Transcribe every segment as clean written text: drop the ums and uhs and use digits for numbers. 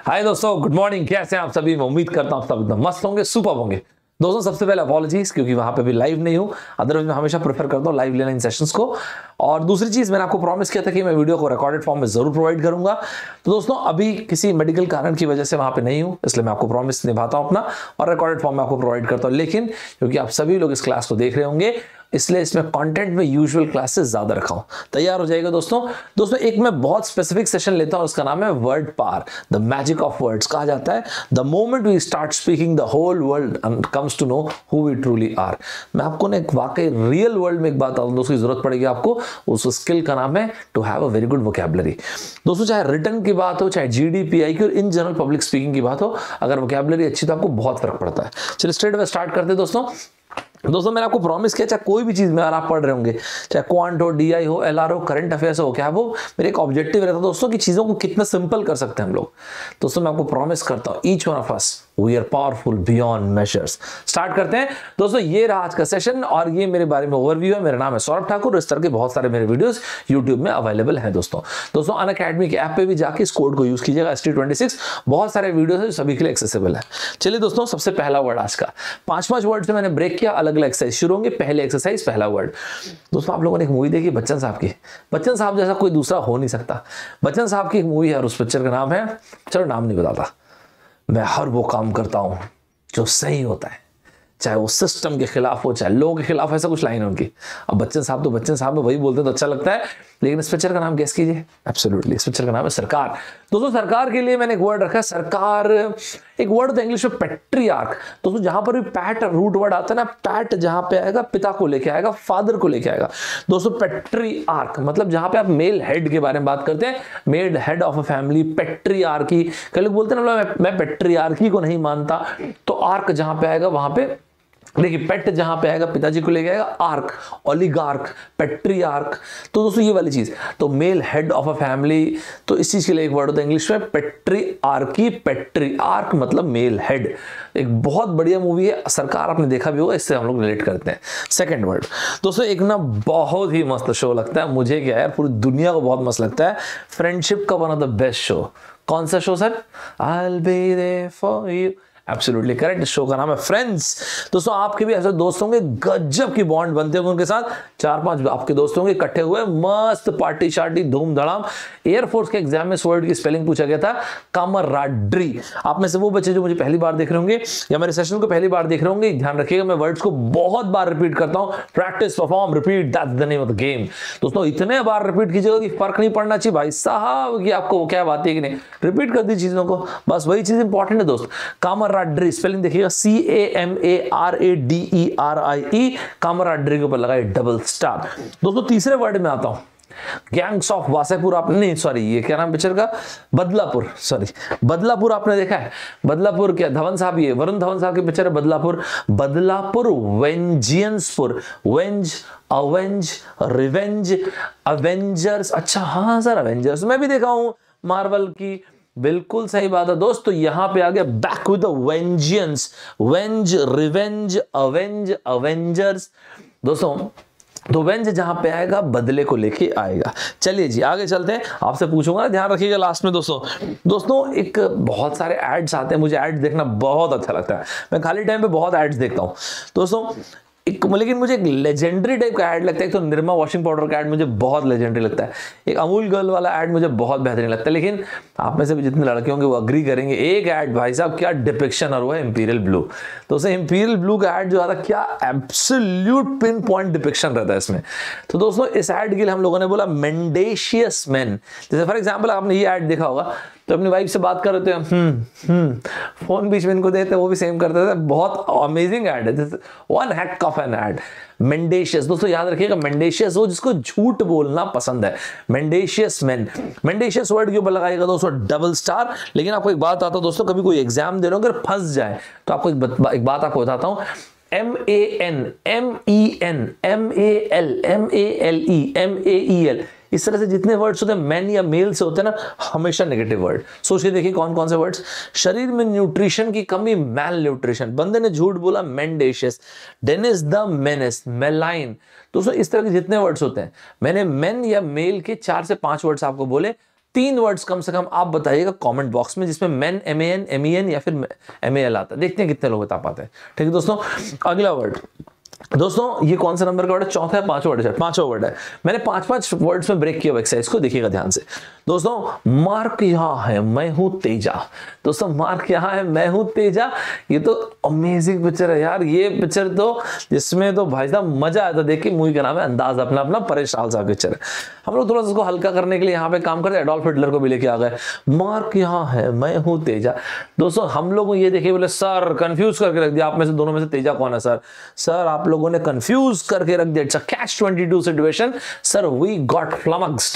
हाय दोस्तों, good morning. कैसे हैं आप सभी? मैं उम्मीद करता हूं आप सब एकदम मस्त होंगे, सुपर होंगे। दोस्तों सबसे पहले अपॉलॉजीज, क्योंकि वहां पे भी लाइव नहीं हूं। अदरवाइज मैं हमेशा प्रेफर करता हूं लाइव लेना इन सेशंस को। और दूसरी चीज, मैंने आपको प्रॉमिस किया था कि मैं वीडियो को रिकॉर्डेड फॉर्म में जरूर प्रोवाइड करूंगा। तो दोस्तों अभी किसी मेडिकल कारण की वजह से वहां पे नहीं हूं, इसलिए मैं आपको प्रॉमिस निभाता हूं अपना और रिकॉर्डेड फॉर्म में आपको प्रोवाइड करता हूं। लेकिन क्योंकि आप सभी लोग इस क्लास को देख रहे होंगे, इसलिए इसमें कंटेंट में यूजुअल क्लासेस ज्यादा रखा हूं। तैयार हो जाएगा दोस्तों एक मैं बहुत स्पेसिफिक सेशन लेता हूं, उसका नाम है word power, the magic of words कहा जाता है। The moment we start speaking the whole world comes to know who we truly are. मैं आपको ना एक वाकई रियल वर्ल्ड में एक बात बताऊं दोस्तों, की जरूरत पड़ेगी आपको। उस स्किल का नाम है to have a very good vocabulary. दोस्तों चाहे रिटन की बात हो, चाहे GDPI की और इन जनरल पब्लिक स्पीकिंग की बात हो, अगर वोकैबुलरी अच्छी तो आपको बहुत फर्क पड़ता है। चलिए स्ट्रेट अवे स्टार्ट करते हैं दोस्तों मैंने आपको प्रॉमिस किया, चाहे कोई भी चीज में अगर आप पढ़ रहे होंगे, चाहे क्वांट हो, DI हो, LR हो, करंट अफेयर्स हो, क्या वो मेरे एक ऑब्जेक्टिव रहता है दोस्तों कि चीजों को कितना सिंपल कर सकते हैं हम लोग। दोस्तों मैं आपको प्रॉमिस करता हूं, each one of us we are powerful beyond measures. Start करते हैं दोस्तों। ये रहा आज का सेशन और ये मेरे बारे में ओवरव्यू है। मेरा नाम है सौरभ ठाकुर। इस तरह के बहुत सारे मेरे वीडियोस यूट्यूब में अवेलेबल हैं दोस्तों अनअकैडमी के ऐप पे भी जाके इस कोड को यूज कीजिएगा, ST26। बहुत सारे वीडियोस हैं जो सभी के लिए एक्सेसिबल है। चलिए दोस्तों, सबसे पहला वर्ड आज का 5 वर्ड से मैंने ब्रेक किया, अलग अलग एक्सरसाइज शुरू होंगे। पहले एक्सरसाइज, पहला वर्ड। दोस्तों आप लोगों ने एक मूवी देखी बच्चन साहब की। बच्चन साहब जैसा कोई दूसरा हो नहीं सकता। बच्चन साहब की एक मूवी है और उस पिक्चर का नाम है, चलो नाम नहीं बताता। मैं हर वो काम करता हूं जो सही होता है, चाहे वो सिस्टम के खिलाफ हो, चाहे लोगों के खिलाफ, ऐसा कुछ लाइन है उनकी। अब बच्चन साहब तो बच्चन साहब में वही बोलते हैं तो अच्छा लगता है, लेकिन इस पिक्चर का नाम गेस कीजिए। एब्सोल्युटली, इस पिक्चर का नाम है सरकार। दोस्तों सरकार के लिए मैंने एक वर्ड रखा है, सरकार। एक वर्ड होता है इंग्लिश में पैट्रियार्क। दोस्तों जहां पर भी पैट रूट वर्ड आता है ना, पैट जहां पे आएगा पिता को लेके आएगा, फादर को लेके आएगा। दोस्तों पैट्रियार्क मतलब जहां पे आप मेल हेड के बारे में बात करते हैं, male head of a family, patriarchy. कई लोग बोलते हैं ना मैं पैट्रियार्की को नहीं मानता, तो आर्क जहां पे आएगा वहां पे देखिए, पेट जहां पे आएगा पिताजी को लेके आएगा, आर्क, ओलिगार्क, पेट्रियार्क। तो दोस्तों ये वाली चीज, तो male head of a family, तो इस चीज के लिए एक वर्ड होता है इंग्लिश में पेट्रियार्की। पेट्रियार्क मतलब मेल हेड। एक बहुत बढ़िया मूवी है सरकार, आपने देखा भी होगा, इससे हम लोग रिलेट करते हैं। सेकंड वर्ड दोस्तों, एक ना बहुत ही मस्त शो लगता है मुझे, क्या यार पूरी दुनिया को बहुत मस्त लगता है, फ्रेंडशिप का one of the best show. कौन सा show sir? I'll be there for you। Absolutely correct, show का नाम है फ्रेंड्स। दोस्तों आपके भी ऐसे दोस्त होंगे, गजब की बॉन्ड बनते होंगे उनके साथ। 4-5 आपके दोस्त होंगे इकट्ठे हुए, मस्त पार्टी शार्टी धूम धड़ाम। एयरफोर्स के एग्जाम में इस वर्ड की स्पेलिंग पूछा गया था, कामराड्री। आप में से वो बच्चे जो मुझे पहली बार देख रहे होंगे या मेरे सेशन को पहली बार देख रहे होंगे, ध्यान रखिएगा मैं वर्ड्स को बहुत बार रिपीट करता हूं। Practice, perform, repeat, that's the name of the game. दोस्तों इतने बार रिपीट कीजिएगा कि फर्क नहीं पड़ना चाहिए भाई साहब कि आपको क्या बात है कि नहीं, रिपीट कर दी चीजों को, बस वही चीज इंपॉर्टेंट है दोस्त। कामराड्री स्पेलिंग देखिएगा, CAMARADERIE। कामराड्री के ऊपर लगाए डबल स्टार। दोस्तों तीसरे वर्ड में आता हूं, गैंग्स ऑफ वासेपुर। आपने नहीं, सॉरी ये क्या नाम पिक्चर का, बदलापुर, सॉरी बदलापुर आपने देखा है? बदलापुर क्या, धवन साहब, ये वरुण धवन साहब की पिक्चर है बदलापुर। बदलापुर वेंजियंसपुर, वेंज, अवेंज, रिवेंज, अवेंजर्स। अच्छा हाँ सर, अवेंजर्स मैं भी देखा हूं, मार्वल की, बिल्कुल सही बात है दोस्त। तो यहां पे आ गया back with the vengeance, venge, revenge, avenge, avengers. दोस्तों तो वेंज जहां पे आएगा बदले को लेके आएगा। चलिए जी आगे चलते हैं, आपसे पूछूंगा, ध्यान रखिएगा लास्ट में दोस्तों एक बहुत सारे एड्स आते हैं, मुझे एड्स देखना बहुत अच्छा लगता है, मैं खाली टाइम पे बहुत एड्स देखता हूं दोस्तों। लेकिन मुझे एक लेजेंडरी टाइप का ऐड लगता है। एक तो निरमा वॉशिंग पाउडर का ऐड मुझे बहुत लेजेंडरी लगता है, एक अमूल गर्ल वाला ऐड मुझे बहुत बेहतरीन लगता है। लेकिन आप में से भी जितने लड़के होंगे वो अग्री करेंगे, एक ऐड भाई साहब क्या डिपिक्शन, और वो है इंपीरियल ब्लू। तो उसे इंपीरियल ब्लू का ऐड जो आता है, क्या एब्सोल्यूट पिन पॉइंट डिपिक्शन रहता है इसमें। तो दोस्तों इस ऐड के लिए हम लोगों ने बोला मेंडेशियस मैन। जैसे फॉर एग्जाम्पल आपने ये ऐड देखा होगा, तो अपनी वाइफ से बात कर रहे थे, फोन बीच में इनको देते, वो भी सेम करते थे। बहुत अमेजिंग ऐड है, one heck of an ad. Mendacious दोस्तों याद रखिएगा, मेंडेशियस वो जिसको झूठ बोलना पसंद है, मेंडेशियस मैन। मेंडेशियस वर्ड के ऊपर लगाएगा दोस्तों डबल स्टार। लेकिन आपको एक बात आता है दोस्तों, कभी कोई एग्जाम दे रहे हो अगर फंस जाए तो आपको एक बात आपको बताता हूं, MAN, MEN, MAL, MALE, MAEL, इस तरह से जितने वर्ड्स होते हैं मैन या मेल से होते हैं ना, हमेशा नेगेटिव वर्ड। सोच के देखिए कौन कौन से वर्ड्स। शरीर में न्यूट्रिशन की कमी, मैल न्यूट्रिशन। बंदे ने झूठ बोला, mendacious. Dennis the menace, malign. दोस्तों इस तरह के जितने वर्ड्स होते हैं, मैंने मेन या मेल के 4 से 5 वर्ड्स आपको बोले। 3 वर्ड्स कम से कम आप बताइएगा कमेंट बॉक्स में जिसमें मेन MEN MEN या फिर MAL आता है। देखते हैं कितने लोग बता पाते हैं। ठीक है दोस्तों, अगला वर्ड दोस्तों, ये कौन सा नंबर का वर्ड है? चौथा है, पांचवा वर्ड है, पांचवा वर्ड है। मैंने 5-5 वर्ड्स में ब्रेक किया एक्सरसाइज को, देखिएगा ध्यान से दोस्तों। मार्क यहाँ है, मैं हूं तेजा। दोस्तों मार्क यहाँ है, मैं हूं तेजा। ये तो अमेजिंग पिक्चर है यार। ये पिक्चर तो जिसमें तो भाई साहब मजा आया था देख के। मूवी का नाम है अंदाज अपना अपना, परेश रावल साहब पिक्चर है। हम लोग थोड़ा सा उसको हल्का करने के लिए यहाँ पे काम करते, एडोल्फ हिटलर को भी लेके आ गए। मार्क यहाँ है, मैं हूं तेजा। दोस्तों हम लोग को ये देखे, बोले सर कंफ्यूज करके रख दिया, आप में से दोनों में से तेजा कौन है सर? सर आप लोगों ने कंफ्यूज करके रख दिया। It's a catch 22 situation sir. We got flummoxed,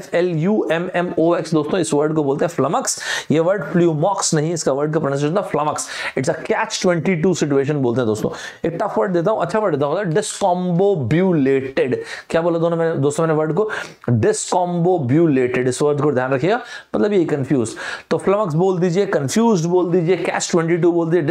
FLUMMOX। दोस्तों इस वर्ड को बोलते हैं फ्लमक्स। ये वर्ड फ्लूमॉक्स नहीं, इसका वर्ड का pronunciation flummox. It's a catch 22 situation बोलते हैं दोस्तों। एक टफ वर्ड देता हूं, अच्छा वर्ड देता हूं, डिस्कॉम्बोब्यूलेटेड। क्या बोला दोस्तों मैंने वर्ड को? डिस्कॉम्बोब्यूलेटेड। इस वर्ड को ध्यान रखिएगा, मतलब ये कंफ्यूज। तो फ्लमक्स बोल दीजिए, कंफ्यूज बोल दीजिए, कैच 22 बोल दीजिए,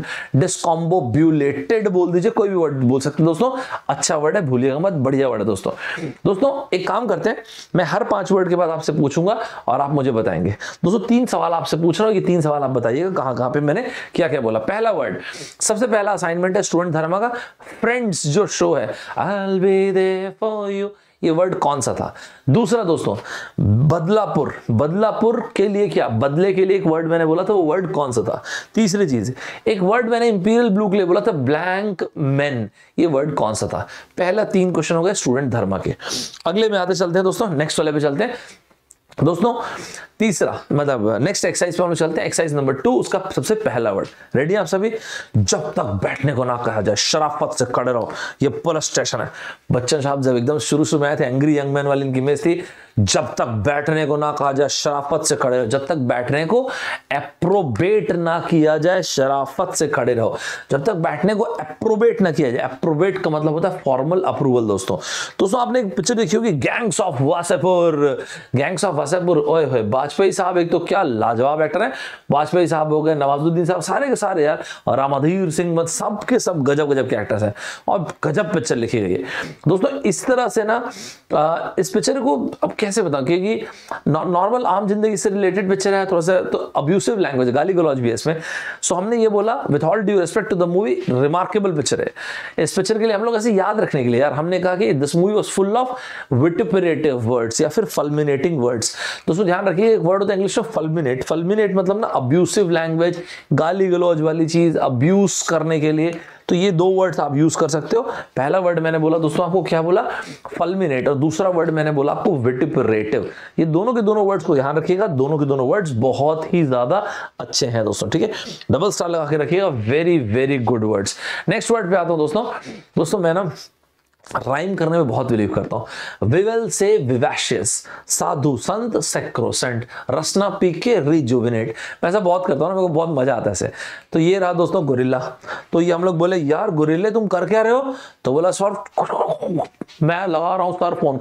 डिस्कॉम्बोब्यूलेटेड बोल दीजिए, कोई भी वर्ड बोल सकते हैं दोस्तों। अच्छा वर्ड है, भूलिएगा मत, बढ़िया वर्ड है दोस्तों। दोस्तों एक काम करते हैं, मैं हर 5 वर्ड के बाद आपसे पूछूंगा और आप मुझे बताएंगे। दोस्तों 3 सवाल आपसे पूछ रहा हूं, ये 3 सवाल आप बताइएगा कहां कहां पे मैंने क्या क्या बोला। पहला वर्ड, सबसे पहला असाइनमेंट है स्टूडेंट धर्मा का, फ्रेंड्स जो शो है, I'll be there for you, ये वर्ड कौन सा था? दूसरा दोस्तों, बदलापुर। बदलापुर के लिए क्या, बदले के लिए एक वर्ड मैंने बोला था, वो वर्ड कौन सा था? तीसरी चीज, एक वर्ड मैंने इंपीरियल ब्लू के लिए बोला था, ब्लैंक मैन, ये वर्ड कौन सा था? पहला 3 क्वेश्चन हो गए स्टूडेंट धर्मा के। अगले में आते चलते हैं दोस्तों, नेक्स्ट वाले पे चलते हैं दोस्तों। तीसरा मतलब नेक्स्ट एक्सरसाइज पे हम चलते हैं, एक्सरसाइज नंबर 2, उसका सबसे पहला वर्ड। रेडी आप सभी? जब तक बैठने को ना कहा जाए शराफत से खड़े रहो। ये पुलिस स्टेशन है। बच्चन साहब जब एकदम शुरू में आए थे, एंग्री यंग मैन वाली इनकी इमेज थी, जब तक बैठने को ना कहा जाए शराफत से खड़े रहो। जब तक बैठने को एप्रोबेट ना किया जाए शराफत से खड़े रहो। जब तक बैठने को एप्रोबेट ना किया जाए, एप्रोबेट का मतलब होता है फॉर्मल अप्रूवल। दोस्तों आपने एक पिक्चर देखी होगी, gangs of Wasseypur. Gangs of Wasseypur, ओए होए, वाजपेयी साहब एक तो क्या लाजवाब एक्टर है। वाजपेयी साहब हो गए, नवाजुद्दीन साहब, सारे के सारे यार, और रामाधीर सिंह, मत सब के सब गजब गजब के एक्टर्स हैं और गजब पिक्चर लिखी गई है दोस्तों। इस तरह से ना इस पिक्चर को अब कैसे बताऊं, क्योंकि नॉर्मल आम जिंदगी से रिलेटेड पिक्चर है, थोड़ा सा तो अब्यूसिव लैंग्वेज, गाली गलौज भी है इसमें। सो हमने ये बोला with all due respect to the movie, remarkable picture है। इस पिक्चर के लिए हम लोग ऐसे याद रखने के लिए यार हमने कहा कि this movie was full of vituperative words या फिर फल्मिनेटिंग वर्ड्स। दोस्तों ध्यान रखिए, एक वर्ड होता है इंग्लिश में फल्मिनेट। फल्मिनेट मतलब ना अब्यूसिव लैंग्वेज, गाली गलौज वाली चीज, अब्यूज करने के लिए। तो ये 2 वर्ड्स आप यूज कर सकते हो। पहला वर्ड मैंने बोला दोस्तों आपको क्या बोला, फल्मिनेट, और दूसरा वर्ड मैंने बोला आपको विटिपरेटिव। ये दोनों के दोनों वर्ड्स को ध्यान रखिएगा, दोनों के दोनों वर्ड्स बहुत ही ज्यादा अच्छे हैं दोस्तों, ठीक है। डबल स्टार लगा के रखिएगा, very very good words. Next word पे आता हूं दोस्तों मैं ना राइम करने में बहुत बिलीव करता हूं। विवेल से विवैशियस, साधु संत सेक्रोसेंट, रसना पी के रिजुविनेट। मैं ऐसा बहुत करता हूं ना, मेरे को बहुत मजा आता है ऐसे। तो ये रहा दोस्तों गोरिल्ला। तो ये हम लोग बोले यार गोरिल्ले तुम कर क्या रहे हो? तो बोला सर मैं लगा रहा हूं सर फोन।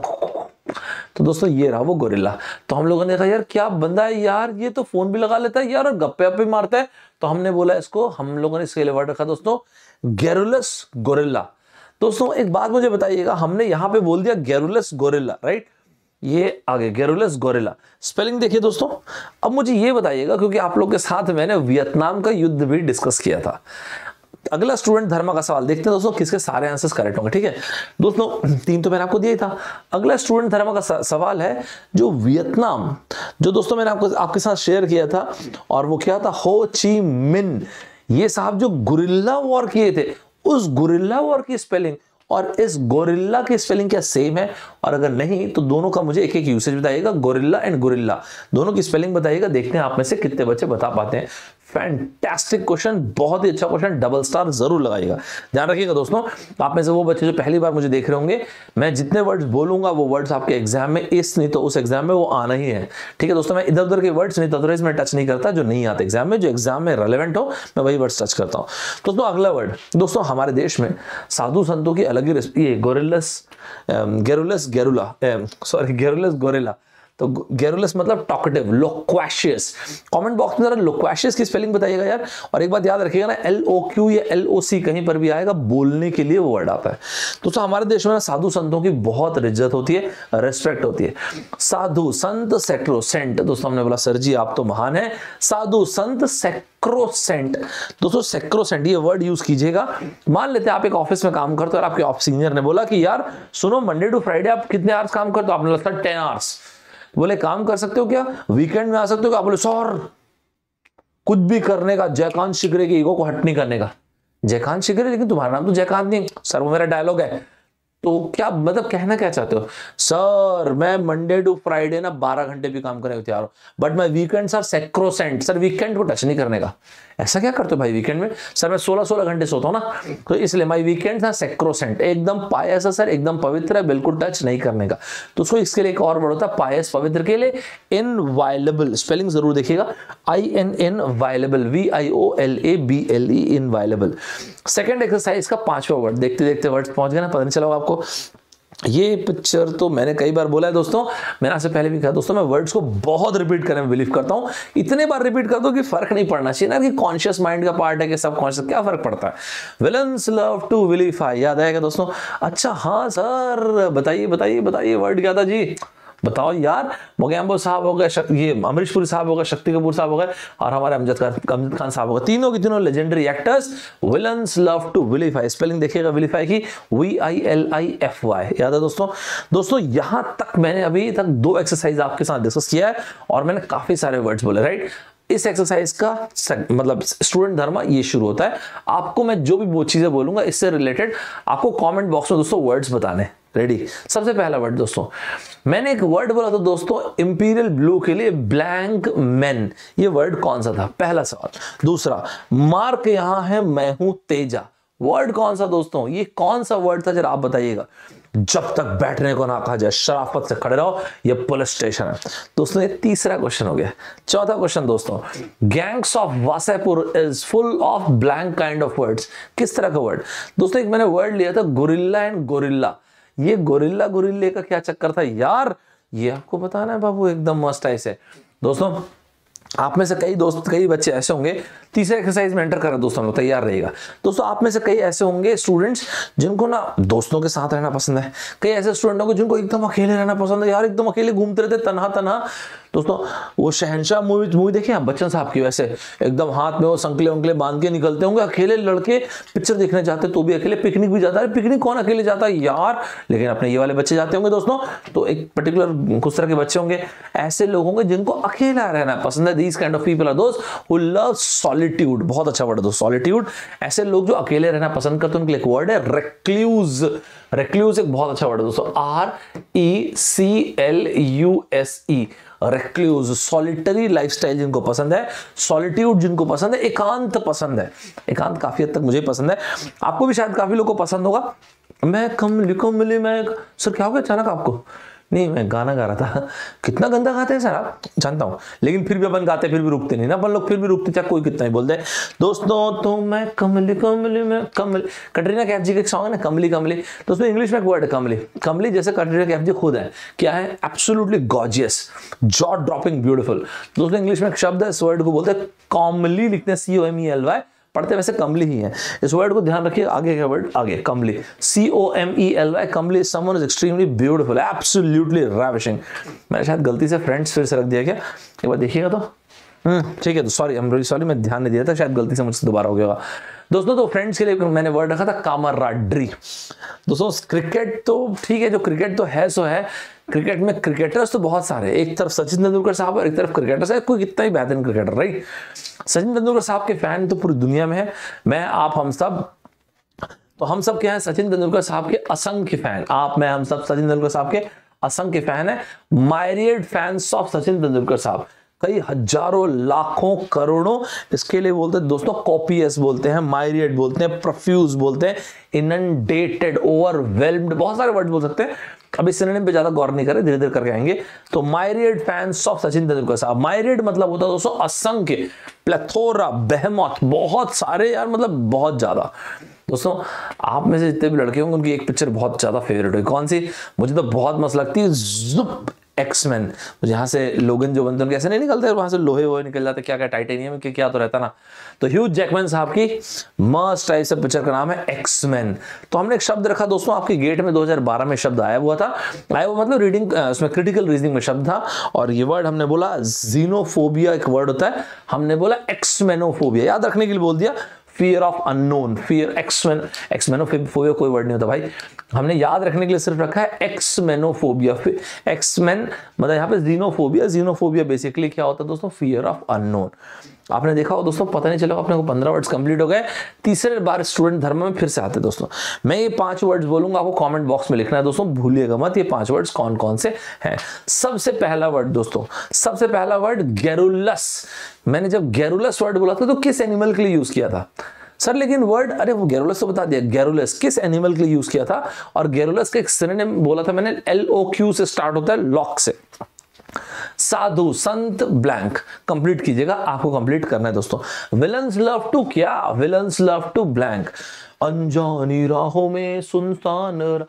तो दोस्तों ये रहा वो गोरिल्ला। तो हम लोगों ने कहा यार क्या बंदा है यार, ये तो फोन भी लगा लेता है यार और गप्पे वप्पे मारता है। तो हमने बोला इसको, हम लोगों ने इसके लिए वर्ड रखा दोस्तों गैरुलस गोरिल्ला। दोस्तों एक बात मुझे बताइएगा, हमने यहां पे बोल दिया गैरुलस गोरिल्ला, राइट? ये आगे गैरुलस गोरिल्ला, स्पेलिंग देखिए दोस्तों। अब मुझे ये बताइएगा, क्योंकि आप लोग के साथ मैंने वियतनाम का युद्ध भी डिस्कस किया था। अगला स्टूडेंट धर्मा का सवाल देखते हैं दोस्तों, किसके सारे आंसर्स करेक्ट होंगे, ठीक है दोस्तों। 3 तो मैंने आपको दिया ही था। अगला स्टूडेंट धर्मा का सवाल है जो वियतनाम, जो दोस्तों मैंने आपके साथ शेयर किया था, और वो क्या था, हो ची मिन। ये साहब जो गुरिल्ला वॉर किए थे, उस गुरिल्ला वॉर की स्पेलिंग और इस गोरिल्ला की स्पेलिंग क्या सेम है? और अगर नहीं तो दोनों का मुझे एक एक यूसेज बताइएगा, गोरिल्ला एंड गोरिल्ला दोनों की स्पेलिंग बताइएगा। देखते हैं आप में से कितने बच्चे बता पाते हैं। फैंटास्टिक क्वेश्चन, बहुत ही अच्छा क्वेश्चन, डबल स्टार जरूर लगाइएगा। ध्यान रखिएगा दोस्तों, आप में से वो बच्चे जो पहली बार मुझे देख रहे होंगे, मैं जितने वर्ड्स बोलूंगा वो वर्ड्स आपके एग्जाम में इस नहीं तो उस एग्जाम में वो आना ही है, ठीक है दोस्तों। मैं इधर उधर के वर्ड्स नहीं तो अदरवाइज मैं टच नहीं करता, जो नहीं आते एग्जाम में, जो एग्जाम में रेलेवेंट हो मैं वही वर्ड्स टच करता हूँ। दोस्तों अगला वर्ड, दोस्तों हमारे देश में साधु संतों की अलग ही रेसिपी है, गैरुलस गोरिल्ला। तो गैरुलस मतलब टॉकेटिव, लोक्वेशियस। कमेंट बॉक्स में जरा लोक्वेशियस की स्पेलिंग बताइएगा यार। और एक बात याद रखिएगा ना, LOQ या LOC कहीं पर भी आएगा, बोलने के लिए वो वर्ड आता है। दोस्तों हमारे देश में साधु संतों की बहुत इज्जत होती है, रेस्पेक्ट होती है। साधु संत सैक्रोसेंट, दोस्तों हमने बोला सर जी आप तो महान है। साधु संत सैक्रोसेंट, दोस्तों सैक्रोसेंट ये वर्ड यूज कीजिएगा। मान लेते हैं आप एक ऑफिस में काम करते हो और आपके ऑफिस सीनियर ने बोला कि यार सुनो मंडे टू फ्राइडे आप कितने आवर्स काम करते हो, आपने बोला 10 आवर्स। बोले काम कर सकते हो क्या, वीकेंड में आ सकते हो क्या, आप बोले सर कुछ भी करने का, जयकांत शिकरे की ईगो को हट नहीं करने का। जयकांत शिकरे, लेकिन तुम्हारा नाम तो जयकांत नहीं। सर वो मेरा डायलॉग है। तो क्या मतलब कहना क्या चाहते हो, सर मैं मंडे टू फ्राइडे ना 12 घंटे भी काम करने को तैयार हूं, बट मैं weekend sir sacrosanct, sir weekend को टच नहीं करने का। ऐसा क्या करते हो भाई वीकेंड में, सर मैं 16-16 घंटे सोता हूं ना, तो इसलिए माई वीकेंड था सैक्रोसेंट, एकदम पायस है सर, एकदम पवित्र है, बिल्कुल टच नहीं करने का। तो उसको इसके लिए एक और वर्ड होता है पायस, पवित्र के लिए इनवायलेबल, स्पेलिंग जरूर देखिएगा, INN violable, VIOLABLE, inviolable. Second exercise का 5वां वर्ड, देखते देखते वर्ड पहुंच गए ना, पता नहीं चला आपको। ये पिक्चर तो मैंने कई बार बोला है दोस्तों, मैंने आपसे पहले भी कहा दोस्तों, मैं वर्ड्स को बहुत रिपीट करने में बिलीव करता हूं। इतने बार रिपीट कर दो कि फर्क नहीं पड़ना चाहिए ना, कि कॉन्शियस माइंड का पार्ट है कि सब कॉन्शियस, क्या फर्क पड़ता है। विलन्स लव टू विलीफाई, याद आएगा दोस्तों। अच्छा हाँ सर बताइए बताइए बताइए, वर्ड क्या था जी, बताओ यार। मोगैम्बो साहब हो गए, ये अमरीश पुरी साहब हो गए, शक्ति कपूर साहब हो गए, और हमारे अमजद खान साहब हो गए। तीनों की तीनों legendary actors. Villains love to vilify, spelling देखिएगा विलीफाई की, VILIFY, याद है दोस्तों। दोस्तों यहां तक मैंने अभी तक 2 एक्सरसाइज आपके साथ डिस्कस किया है और मैंने काफी सारे वर्ड्स बोले, राइट। इस एक्सरसाइज का मतलब स्टूडेंट धर्म ये शुरू होता है। आपको मैं जो भी वो चीजें बोलूंगा इससे रिलेटेड आपको कमेंट बॉक्स में दोस्तों वर्ड्स बताने। रेडी। सबसे पहला वर्ड दोस्तों, मैंने एक वर्ड बोला था दोस्तों इंपीरियल ब्लू के लिए, ब्लैंक मैन। ये वर्ड कौन सा था, पहला सवाल। दूसरा, मार्क यहां है मैं हूं तेजा, वर्ड कौन सा दोस्तों, ये कौन सा वर्ड था जरा आप बताइएगा। जब तक बैठने को ना कहा जाए शराफत से खड़े रहो, ये पुलिस स्टेशन है दोस्तों। ये तीसरा क्वेश्चन हो गया। चौथा क्वेश्चन दोस्तों, gangs of Wasseypur is full of blank kind of words, किस तरह का वर्ड दोस्तों। एक मैंने वर्ड लिया था गोरिल्ला एंड गोरिल्ला, ये गोरिल्ला गोरिल्ले का क्या चक्कर था यार, ये आपको बताना है बाबू, एकदम मस्त है इसे। दोस्तों आप में से कई बच्चे ऐसे होंगे, तीसरे एक्सरसाइज में एंटर करें दोस्तों, लोग तैयार रहिएगा। दोस्तों आप में से कई ऐसे होंगे स्टूडेंट्स जिनको ना दोस्तों के साथ रहना पसंद है, कई ऐसे स्टूडेंट होंगे जिनको एकदम अकेले रहना पसंद है यार, एकदम अकेले घूमते रहते तन्हा तन्हा। दोस्तों वो शहंशाह मूवी देखिए आप, बच्चन साहब की, वैसे एकदम हाथ में वो संकले उंकले बांध के निकलते होंगे, अकेले लड़के पिक्चर देखने जाते तो भी अकेले, पिकनिक भी जाता है, पिकनिक कौन अकेले जाता है यार, लेकिन अपने ये वाले बच्चे जाते होंगे दोस्तों। तो एक पर्टिकुलर कुछ तरह के बच्चे होंगे, ऐसे लोग होंगे जिनको अकेला रहना पसंद है। These kind of people are दोस्त हु लव सॉलिट्यूड, बहुत अच्छा वर्ड है दोस्तों सॉलिट्यूड। ऐसे लोग जो अकेले रहना पसंद करते हैं उनके लिए एक वर्ड है रेक्लूज। रेक्लूज एक बहुत अच्छा वर्ड है दोस्तों, RECLUSE, रेक्लूज। सॉलिटरी लाइफस्टाइल जिनको पसंद है, सॉलिट्यूड जिनको पसंद है, एकांत पसंद है। एकांत काफी हद तक मुझे पसंद है, आपको भी शायद काफी लोगों को पसंद होगा। मैं कमली कमली मैं, सर क्या हो गया अचानक आपको? नहीं मैं गाना गा रहा था। कितना गंदा गाते हैं सर आप, जानता हूं, लेकिन फिर भी अपन गाते, फिर भी रुकते नहीं ना अपन लोग, फिर भी रुकते चाहे कोई कितना ही बोल दे। दोस्तों तो मैं कमली कमली में, कमली कटरीना कैफ जी का एक सॉन्ग है ना कमली कमली, तो उसमें इंग्लिश में एक वर्ड है कमली। कमली जैसे कटरीना कैफ जी खुद है, क्या है, absolutely gorgeous, jaw dropping beautiful. दोस्तों इंग्लिश में एक शब्द है, इस वर्ड को बोलते हैं कॉमली, लिखते हैं COMELY, पढ़ते वैसे कमली ही है। इस वर्ड को ध्यान रखिए, आगे का वर्ड आगे comely, COMELY, comely. Someone is extremely beautiful, absolutely ravishing. मैंने शायद गलती से फ्रेंड्स फिर से रख दिया क्या, एक बार देखिएगा तो। ठीक है, तो sorry, I am really sorry, मैं ध्यान नहीं दिया था, शायद गलती से मुझसे दोबारा हो गया दोस्तों। तो फ्रेंड्स के लिए मैंने वर्ड रखा था कामराडरी। दोस्तों क्रिकेट तो ठीक है, जो क्रिकेट तो है सो है, क्रिकेट में क्रिकेटर्स तो बहुत सारे, एक तरफ सचिन तेंदुलकर साहब और एक तरफ क्रिकेटर्स है, कोई कितना ही बेहतरीन क्रिकेटर, राइट। सचिन तेंदुलकर साहब के फैन तो पूरी दुनिया में है, मैं आप हम सब, तो हम सब क्या है, सचिन तेंदुलकर साहब के असंख्य फैन, आप मैं हम सब सचिन तेंदुलकर साहब के असंख्य फैन है, myriad fans of Sachin Tendulkar साहब, कई हजारों लाखों करोड़ों, इसके लिए बोलते हैं दोस्तों कॉपियस बोलते हैं, मायरियड बोलते हैं, प्रोफ्यूज बोलते हैं, इनंडेटेड, ओवरवेल्म्ड, बहुत सारे वर्ड बोल सकते हैं। अभी सिनोनिम पे ज्यादा गौर नहीं करें, धीरे धीरे करके आएंगे। तो myriad fans of Sachin Tendulkar साहब, मायरियड मतलब होता है दोस्तों असंख्य, प्लेथोरा, बेहमॉथ, बहुत सारे यार, मतलब बहुत ज्यादा। दोस्तों आप में से जितने भी लड़के होंगे उनकी एक पिक्चर बहुत ज्यादा फेवरेट है, कौन सी, मुझे तो बहुत मस्त लगती है, जुप एक्समैन। तो यहाँ से लोगन जो बनते हैं कैसे नहीं निकलते, वहां से लोहे वोहे निकल जाते, क्या क्या टाइटेनियम के क्या तो रहता ना। तो ह्यूज जैकमैन साहब की मस्ट टाइप से पिक्चर का नाम है एक्समैन। तो हमने एक शब्द रखा दोस्तों, आपके गेट में 2012 में शब्द आया हुआ था, आया हुआ मतलब रीडिंग उसमें क्रिटिकल रीजनिंग में शब्द था, और ये वर्ड हमने बोला जीनोफोबिया एक वर्ड होता है, हमने बोला एक्समेनोफोबिया, याद रखने के लिए बोल दिया, fear of unknown, fear xenophobia कोई वर्ड नहीं होता भाई, हमने याद रखने के लिए सिर्फ रखा है एक्समेनोफोबिया। एक्समेन मतलब यहाँ पे जीनोफोबिया, जीनोफोबिया बेसिकली क्या होता है दोस्तों, फियर ऑफ अननोन। आपने देखा हो दोस्तों, पता नहीं चला अपने को 15 वर्ड्स कंप्लीट हो गए, तीसरे बार स्टूडेंट धर्म में फिर से आते दोस्तों। मैं ये 5 वर्ड्स बोलूंगा, आपको कमेंट बॉक्स में लिखना है दोस्तों, भूलिएगा मत ये 5 वर्ड्स कौन कौन से हैं। सबसे पहला वर्ड दोस्तों, सबसे पहला वर्ड गैरुलस। मैंने जब गैरुलस वर्ड बोला था तो किस एनिमल के लिए यूज किया था सर, लेकिन वर्ड, अरे वो गैरुलस तो बता दिया, गैरुलस किस एनिमल के लिए यूज किया था, और गैरुलस का एक सिनोनिम बोला था मैंने, LOQ से स्टार्ट होता है, लॉक से। साधु, संत, ब्लैंक, कंप्लीट कीजिएगा, आपको कंप्लीट करना है दोस्तों। विलन्स लव टू क्या, विलन्स लव टू ब्लैंक, अनजानी राहों में सुनसान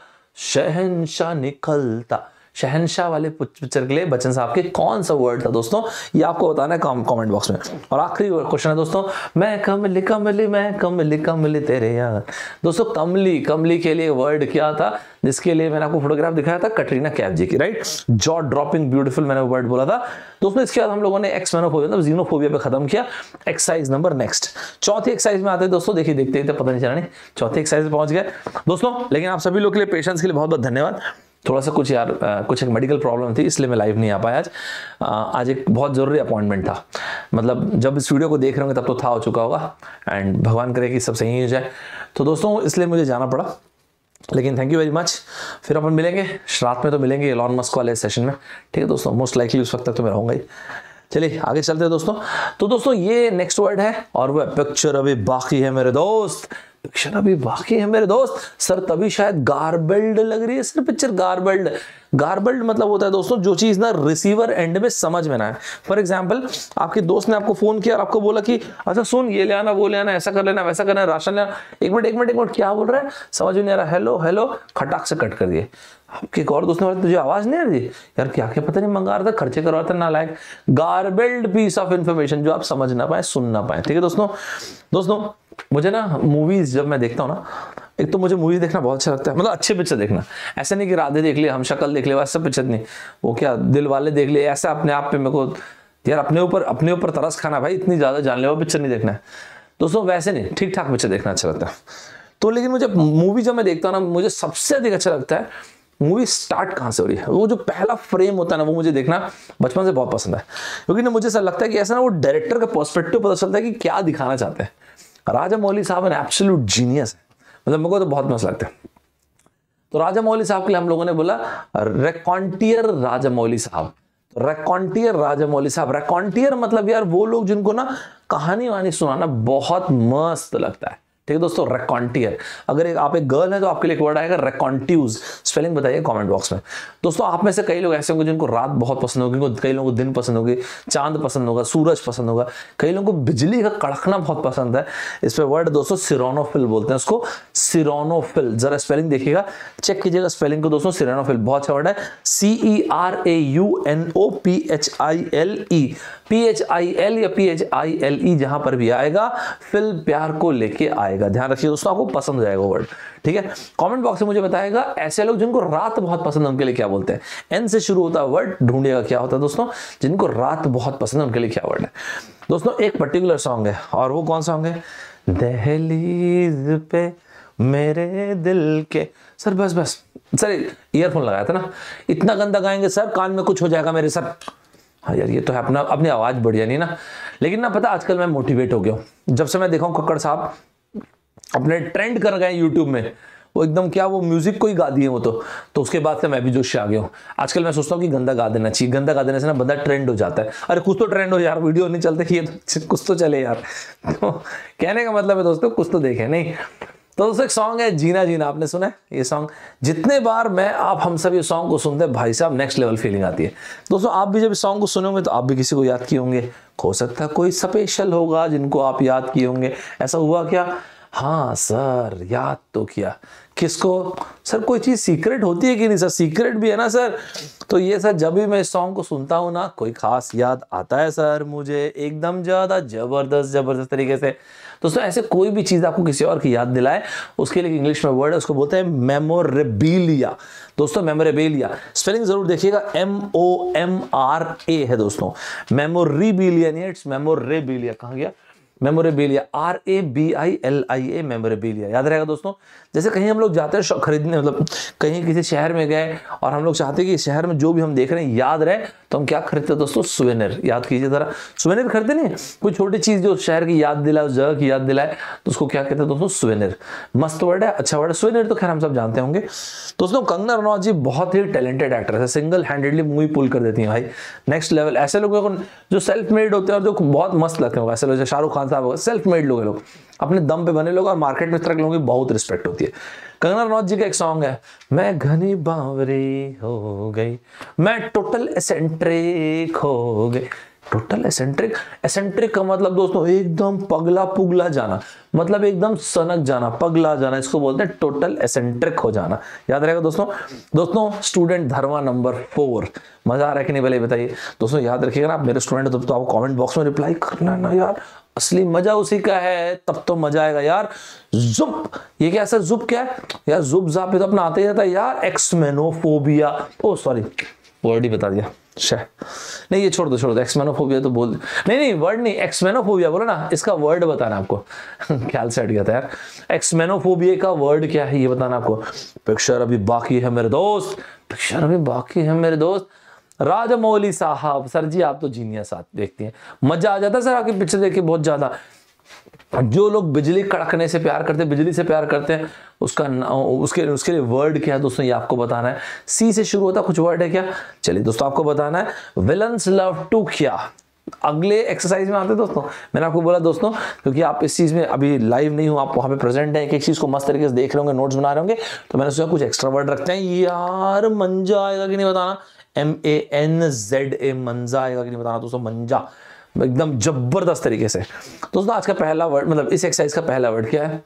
शहंशाह निकलता। शहंशाह वाले पिक्चर के लिए बच्चन साहब के कौन सा वर्ड था दोस्तों, ये आपको बताना है कमेंट बॉक्स में। और आखिरी क्वेश्चन है दोस्तों, मैं कमली कमली, मैं कमली कमली तेरे यार। दोस्तों कमली, कमली के लिए वर्ड क्या था, जिसके लिए मैंने आपको फोटोग्राफ दिखाया था कटरीना कैफ जी की, राइट, जॉ ड्रॉपिंग ब्यूटीफुल मैंने वर्ड बोला था दोस्तों। इसके बाद हम लोगों ने एक्समेनोफोबिया मतलब जीनोफोबिया पे खत्म किया। एक्सरसाइज नंबर नेक्स्ट, चौथी एक्सरसाइज में आते हैं दोस्तों, देखिए देखते ही पता नहीं चला, नहीं चौथी एक्सरसाइज पहुंच गए दोस्तों। लेकिन आप सभी लोग के लिए पेशेंस के लिए बहुत बहुत धन्यवाद। थोड़ा सा कुछ यार कुछ एक मेडिकल प्रॉब्लम थी, इसलिए मैं लाइव नहीं आ पाया आज। आज एक बहुत ज़रूरी अपॉइंटमेंट था, मतलब जब इस वीडियो को देख रहे होंगे तब तो था हो चुका होगा, एंड भगवान करे कि सब सही हो जाए। तो दोस्तों इसलिए मुझे जाना पड़ा, लेकिन थैंक यू वेरी मच। फिर अपन मिलेंगे रात में, तो मिलेंगे एलॉन मस्क वाले सेशन में, ठीक है दोस्तों, मोस्ट लाइकली उस वक्त तक तो मैं रहूँगा ही। चलिए आगे चलते हैं दोस्तों। तो दोस्तों ये नेक्स्ट वर्ड है, और वह पिक्चर अभी बाकी है मेरे दोस्त, पिक्चर अभी बाकी है मेरे दोस्त। सर तभी शायद गार्बल्ड लग रही है सर पिक्चर, गार्बल्ड। गार्बल्ड मतलब होता है दोस्तों जो चीज ना रिसीवर एंड में समझ में ना है। फॉर एग्जांपल आपके दोस्त ने आपको फोन किया और आपको बोला कि अच्छा सुन ये ले आना, वो ले आना, ऐसा कर लेना, वैसा करना, राशन लेना, एक मिनट क्या बोल रहा है, समझ में नहीं आ रहा, हेलो हेलो, खटाक से कट कर दिए। आपके एक और दोस्त ने बोला तुझे आवाज नहीं आ रही यार, क्या क्या पता नहीं मंगा रहा था, खर्चे करवा रहा था, नालायक। गार्बल्ड पीस ऑफ इंफॉर्मेशन जो आप समझ ना पाए, सुन ना पाए, ठीक है दोस्तों मुझे ना मूवीज जब मैं देखता हूँ ना, एक तो मुझे मूवीज देखना बहुत अच्छा लगता है, मतलब अच्छे पिक्चर देखना, ऐसा नहीं कि राधे देख लिए, हम शक्ल देख ले, वैसा पिक्चर नहीं, वो क्या दिल वाले देख ले, ऐसा अपने आप पे मेरे को यार अपने ऊपर तरस खाना भाई, इतनी ज्यादा जानलेवा पिक्चर नहीं देखना है दोस्तों, वैसे नहीं, ठीक ठाक पिक्चर देखना अच्छा लगता है। तो लेकिन मुझे मूवी जब मैं देखता हूँ ना, मुझे सबसे अधिक अच्छा लगता है मूवी स्टार्ट कहाँ से हो रही है, वो जो पहला फ्रेम होता है ना, वो मुझे देखना बचपन से बहुत पसंद है, क्योंकि ना मुझे ऐसा लगता है कि ऐसा ना वो डायरेक्टर का पर्सपेक्टिव पता चलता है कि क्या दिखाना चाहते हैं। राजा मौली साहब एन एब्सोल्यूट जीनियस है, मतलब मेरे को तो बहुत मस्त लगता है। तो राजा मौली साहब के लिए हम लोगों ने बोला रेकॉन्टियर राजा मौली साहब, तो रेकॉन्टियर राजा मौली साहब। रेकॉन्टियर मतलब यार वो लोग जिनको ना कहानी वानी सुनाना बहुत मस्त लगता है, ठीक है दोस्तों, रेकॉन्टियर। अगर आप एक गर्ल है तो आपके लिए एक वर्ड आएगा रेकॉन्ट्यूज, स्पेलिंग बताइए कमेंट बॉक्स में। दोस्तों आप में से कई लोग ऐसे होंगे जिनको रात बहुत पसंद होगी, कई लोगों को दिन पसंद होगी, चांद पसंद होगा, सूरज पसंद होगा, कई लोगों को बिजली का कड़कना बहुत पसंद है। इस पे वर्ड दोस्तों सिरोनोफिल बोलते हैं उसको, सिरोनोफिल। जरा स्पेलिंग देखिएगा, चेक कीजिएगा स्पेलिंग को दोस्तों, सिरोनोफिल बहुत अच्छा वर्ड है, CERAUNOPHILE, PHIL या PHILE जहां पर भी आएगा फिल प्यार को लेके आएगा, ध्यान रखिए दोस्तों, आपको पसंद हो जाएगा वर्ड, ठीक है। कमेंट बॉक्स में मुझे बताएगा ऐसे लोग जिनको रात बहुत पसंद है उनके लिए क्या बोलते हैं, एन से शुरू होता है वर्ड, ढूंढिएगा क्या होता है दोस्तों, जिनको रात बहुत पसंद है उनके लिए क्या वर्ड है दोस्तों। एक पर्टिकुलर सॉन्ग है, और वो कौन सॉन्ग है, दहलीज पे मेरे दिल के। सर बस सर ईयरफोन लगाया था ना, इतना गंदा गाएंगे सर कान में कुछ हो जाएगा मेरे सर। हाँ यार ये तो है अपनी आवाज बढ़िया नहीं ना, लेकिन ना पता आजकल मैं मोटिवेट हो गया हूँ, जब से मैं देखा हूँ कक्कड़ साहब अपने ट्रेंड कर गए यूट्यूब में, वो एकदम क्या वो म्यूजिक को ही गा दिए वो तो उसके बाद से मैं भी जोश से आ गया हूँ। आजकल मैं सोचता हूँ कि गंदा गा देना चाहिए, गंदा गा देने से ना बंदा ट्रेंड हो जाता है। अरे कुछ तो ट्रेंड हो यार, वीडियो नहीं चलते, ये तो कुछ तो चले यार। तो कहने का मतलब है दोस्तों कुछ तो देखें नहीं। तो दोस्तों एक सॉन्ग है जीना जीना, आपने सुना है ये सॉन्ग, जितने बार हम सब ये सॉन्ग को सुनते हैं भाई साहब नेक्स्ट लेवल फीलिंग आती है दोस्तों। आप भी जब इस सॉन्ग को सुनोगे तो आप भी किसी को याद किए होंगे, हो सकता है कोई स्पेशल होगा जिनको आप याद किए होंगे। ऐसा हुआ क्या? हाँ सर याद तो किया, किसको सर? कोई चीज सीक्रेट होती है कि नहीं सर? सीक्रेट भी है ना सर। तो ये सर जब भी मैं इस सॉन्ग को सुनता हूँ ना, कोई खास याद आता है सर मुझे, एकदम ज्यादा जबरदस्त तरीके से। दोस्तों ऐसे कोई भी चीज आपको किसी और की याद दिलाए, उसके लिए इंग्लिश में वर्ड है, उसको बोलते हैं मेमोरेबिलिया। दोस्तों मेमोरेबिलिया स्पेलिंग जरूर देखिएगा, MOMRA है दोस्तों, मेमोरेबिलिया नहीं, इट्स मेमोरेबिलिया। कहाँ गया? Memorabilia, RABILIA, memorabilia. याद रहेगा दोस्तों। जैसे कहीं हम लोग जाते हैं खरीदने, मतलब कहीं किसी शहर में गए और हम लोग चाहते हैं कि शहर में जो भी हम देख रहे हैं याद रहे, तो हम क्या खरीदते हैं दोस्तों? सुवेनिर। याद कीजिए जरा, सुवेनिर खरीदते नहीं? कोई छोटी चीज जो शहर की याद दिलाए, उस जगह की याद दिलाए, तो उसको क्या कहते हैं दोस्तों? सुवेनिर। मस्त वर्ड है, अच्छा वर्ड है सुवेनिर, तो खैर हम सब जानते होंगे। दोस्तों कंगना रनौत जी बहुत ही टैलेंटेड एक्टर है, सिंगल हैंडेडली मूवी पुल कर देती है भाई, नेक्स्ट लेवल। ऐसे लोगों को जो सेल्फ मेड होते हैं और जो बहुत मस्त लगते हैं, ऐसे लोग शाहरुख खान साहब, सेल्फ मेड लोग अपने दम पे बने लोग, और मार्केट में इस तरह के लोगों की बहुत रिस्पेक्ट होती है। कंगना रनौत जी का एक सॉन्ग है, मैं घनी बावरी हो गई, मैं टोटल एसेंट्रिक हो गई। टोटल एसेंट्रिक, एसेंट्रिक का मतलब दोस्तों एकदम पगला पुगला जाना, मतलब एकदम सनक जाना, पगला जाना, इसको बोलते हैं टोटल एसेंट्रिक हो जाना। याद रहेगा दोस्तों। दोस्तों स्टूडेंट धर्मा नंबर 4, मजा आ रहा है कि नहीं पहले बताइए दोस्तों। याद रखिएगा ना, आप मेरे स्टूडेंट हो तो आपको कमेंट बॉक्स में रिप्लाई करना ना यार, असली मजा उसी का है, तब तो मजा आएगा यार। जुप, ये क्या सर? जुप क्या है यार? जुप जाप पे तो अपना आते ही जाता है यार, एक्समेनोफोबिया। ओ सॉरी, वर्ड ही बता दिया, नहीं ये छोड़ दो, एक्समेनोफोबिया तो बोल, नहीं वर्ड नहीं, एक्समेनोफोबिया बोलो ना, इसका वर्ड बताना आपको। ख्याल से हट गया था यार। एक्समेनोफोबिया का वर्ड क्या है ये बताना आपको। पिक्चर अभी बाकी है मेरे दोस्त, पिक्चर अभी बाकी है मेरे दोस्त। राजमौली साहब, सर जी आप तो जीनियस देखती हैं, मजा आ जाता है सर आपकी पिक्चर देख के बहुत ज्यादा। जो लोग बिजली कड़कने से प्यार करते हैं, बिजली से प्यार करते हैं, उसके लिए वर्ड क्या है दोस्तों, ये आपको बताना है। सी से शुरू होता कुछ वर्ड है क्या? चलिए दोस्तों आपको बताना है, विलन्स लव टू क्या। अगले एक्सरसाइज में आते हैं दोस्तों। मैंने आपको बोला दोस्तों, क्योंकि आप इस चीज में अभी लाइव नहीं हो, आप वहां पे प्रेजेंट हैं, एक चीज को मस्त तरीके से देख रहे होंगे, नोट्स बना रहे होंगे, तो मैंने सोचा कुछ एक्स्ट्रा वर्ड रखते हैं। यार मंजा आएगा कि नहीं बताना, MANZA, मंजा आएगा कि नहीं बताना दोस्तों, मंजा, एकदम जबरदस्त तरीके से। दोस्तों आज का पहला वर्ड, मतलब इस एक्सरसाइज का पहला वर्ड क्या है?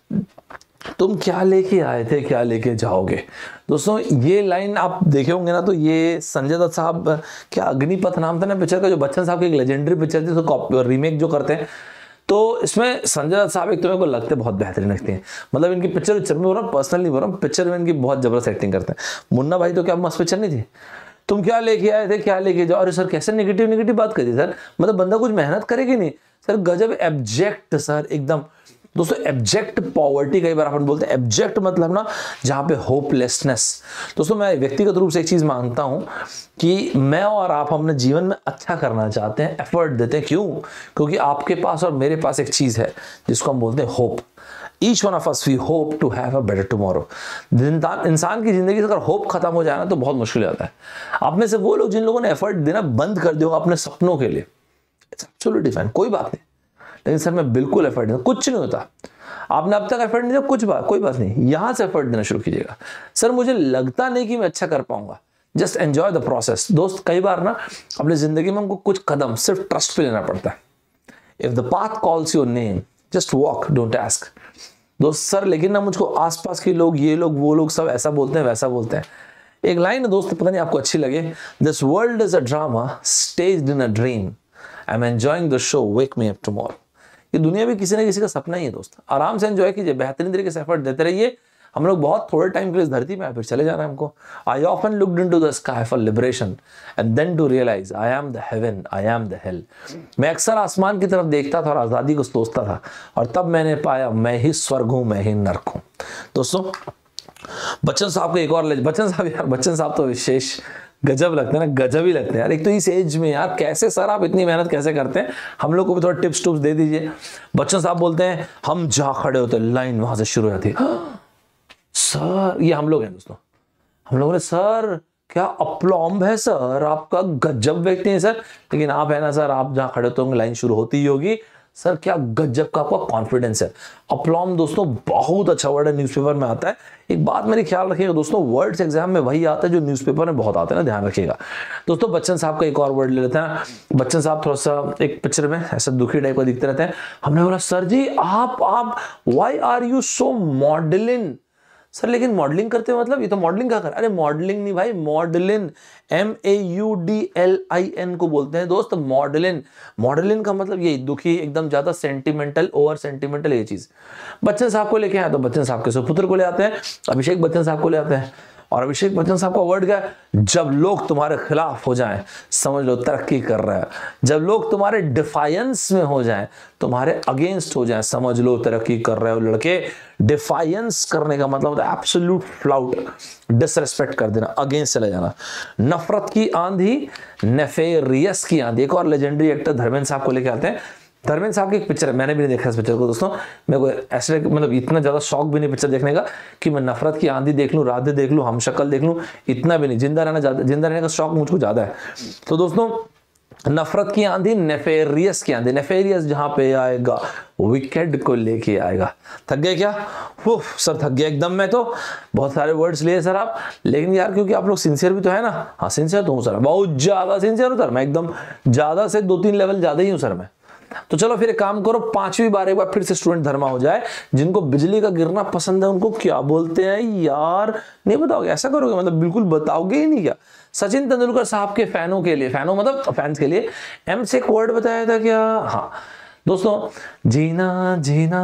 तुम क्या लेके आए थे, क्या लेके जाओगे। दोस्तों ये लाइन आप देखे होंगे ना, तो ये संजय दत्त साहब, क्या अग्निपथ नाम था ना पिक्चर का, जो बच्चन साहब की एक लेजेंडरी पिक्चर थी, तो रीमेक जो करते हैं, तो इसमें संजय दत्त साहब एक तो मेरे को लगते बहुत बेहतरीन लगते हैं, मतलब इनकी पिक्चर में बोल रहा हूँ, पर्सनल नहीं बोल रहा हूँ, पिक्चर में इनकी बहुत जबरदस्त एक्टिंग करते हैं। मुन्ना भाई तो क्या मस्त पिक्चर नहीं थी? तुम क्या लेके आए थे, क्या लेके जाओ। अरे सर कैसे नेगेटिव बात करी सर, मतलब बंदा कुछ मेहनत करेगी नहीं सर, गजब एब्जेक्ट सर एकदम। दोस्तों एब्जेक्ट पॉवर्टी, कई बार अपन बोलते हैं एब्जेक्ट मतलब ना जहां पे होपलेसनेस। दोस्तों मैं व्यक्तिगत रूप से एक चीज मानता हूं कि मैं और आप अपने जीवन में अच्छा करना चाहते हैं, एफर्ट देते हैं, क्यों? क्योंकि आपके पास और मेरे पास एक चीज है जिसको हम बोलते हैं hope. Each one of us we hope to have a better tomorrow। इंसान की जिंदगी से अगर होप खत्म हो जाए ना तो बहुत मुश्किल होता है। आप में से वो लोग जिन लोगों ने एफर्ट देना बंद कर दिया अपने सपनों के लिए, इट्स एब्सोल्युटली फाइन, कोई बात नहीं, लेकिन सर मैं बिल्कुल एफर्ट नहीं, कुछ नहीं होता। आपने अब तक एफर्ट नहीं दिया, कोई बात नहीं, यहां से एफर्ट देना शुरू कीजिएगा। सर मुझे लगता नहीं कि मैं अच्छा कर पाऊंगा, जस्ट एंजॉय द प्रोसेस। दोस्त कई बार ना अपनी जिंदगी में हमको कुछ कदम सिर्फ ट्रस्ट पे लेना पड़ता है। If the path calls your name just walk, don't ask. दोस्त सर लेकिन ना मुझको आसपास के लोग, ये लोग वो लोग सब ऐसा बोलते हैं वैसा बोलते हैं। एक लाइन है दोस्त, पता नहीं आपको अच्छी लगे, this world is a drama staged in a dream, I am enjoying the show, wake me up tomorrow. ये दुनिया भी किसी न किसी का सपना ही है दोस्त, आराम से एंजॉय कीजिए, बेहतरीन तरीके से एफर्ट देते रहिए। हम लोग बहुत थोड़े टाइम के लिए इस धरती में फिर चले जाना है हमको। I often looked into the sky for liberation and then to realize I am the heaven, I am the hell. मैं अक्सर आसमान की तरफ देखता था और आज़ादी को सोचता था, और तब मैंने पाया मैं ही स्वर्ग हूं, मैं ही नर्क हूं। दोस्तों बच्चन साहब को एक और, बच्चन साहब यार, बच्चन साहब तो विशेष गजब लगते हैं ना, गजब ही लगते हैं यार। एक तो इस एज में यार कैसे सर आप इतनी मेहनत कैसे करते हैं, हम लोग को भी थोड़ा टिप्स दे दीजिए। बच्चन साहब बोलते हैं हम जहां खड़े होते लाइन वहां से शुरू हो जाती है। सर ये हम लोग हैं दोस्तों, हम लोगों ने सर क्या अप्लॉम्ब है सर, आपका गजब व्यक्ति है सर, लेकिन आप है ना सर, आप जहां खड़े होते लाइन शुरू होती ही होगी सर, क्या गजब का आपका कॉन्फिडेंस है। अप्लॉम दोस्तों बहुत अच्छा वर्ड है, न्यूज़पेपर में आता है। एक बात मेरी ख्याल रखिएगा दोस्तों, वर्ड्स एग्जाम में वही आता है जो न्यूज़पेपर में बहुत आते हैं ना, ध्यान रखिएगा दोस्तों। बच्चन साहब का एक और वर्ड ले लेते हैं। बच्चन साहब थोड़ा सा एक पिक्चर में ऐसा दुखी टाइप का दिखते रहते हैं। हमने बोला सर जी आप why are you so maudlin, sir लेकिन मॉडलिंग करते हो मतलब, ये तो मॉडलिंग का कर, अरे मॉडलिंग नहीं भाई, मॉडलिन, MAUDLIN को बोलते हैं दोस्त, मॉडलिन। मॉडलिन का मतलब यही, दुखी, एकदम ज्यादा सेंटिमेंटल, ओवर सेंटिमेंटल, ये चीज। बच्चन साहब को लेके आए तो बच्चन साहब के सुपुत्र को ले आते हैं, अभिषेक बच्चन साहब को ले आते हैं। और अभिषेक बच्चन साहब का वर्ड क्या है? जब लोग तुम्हारे खिलाफ हो जाएं, समझ लो तरक्की कर रहा है। जब लोग तुम्हारे डिफायंस में हो जाएं, तुम्हारे अगेंस्ट हो जाएं, समझ लो तरक्की कर रहे हो लड़के। डिफायंस करने का मतलब होता है एब्सोल्यूट फ्लाउट, डिसरेस्पेक्ट कर देना, अगेंस्ट चले जाना। नफरत की आंधी, नेफेरियस की आंधी। एक और लेजेंडरी एक्टर धर्मेंद्र साहब को लेके आते हैं। धर्मेंद्र साहब की एक पिक्चर है, मैंने भी नहीं देखा इस पिक्चर को दोस्तों, मेरे को ऐसे मतलब इतना ज्यादा शौक भी नहीं पिक्चर देखने का कि मैं नफरत की आंधी देख लूं, राधे देख लूं, हमशक्ल देख लूं, इतना भी नहीं। जिंदा रहने का शौक मुझको ज्यादा है। तो दोस्तों नफरत की आंधी, नेफेरियस की आंधी। नेफेरियस जहां पे आएगा विकेड को लेके आएगा। थक गए क्या? सर थक गया एकदम। मैं तो बहुत सारे वर्ड्स लिए सर आप, लेकिन यार क्योंकि आप लोग सिंसियर भी तो है ना। हाँ सिंसियर तो हूँ सर, बहुत ज्यादा सिंसियर हूँ सर मैं, एकदम ज्यादा से 2-3 लेवल ज्यादा ही हूँ सर मैं। तो चलो फिर एक काम करो, 5वीं बार एक बार फिर से स्टूडेंट धर्मा हो जाए। जिनको बिजली का गिरना पसंद है उनको क्या बोलते हैं यार? नहीं बताओगे? ऐसा करोगे मतलब बिल्कुल बताओगे ही नहीं क्या? सचिन तेंदुलकर साहब के फैनों के लिए, फैनों मतलब फैंस के लिए एम से एक वर्ड बताया था क्या? हाँ दोस्तों, जीना जीना।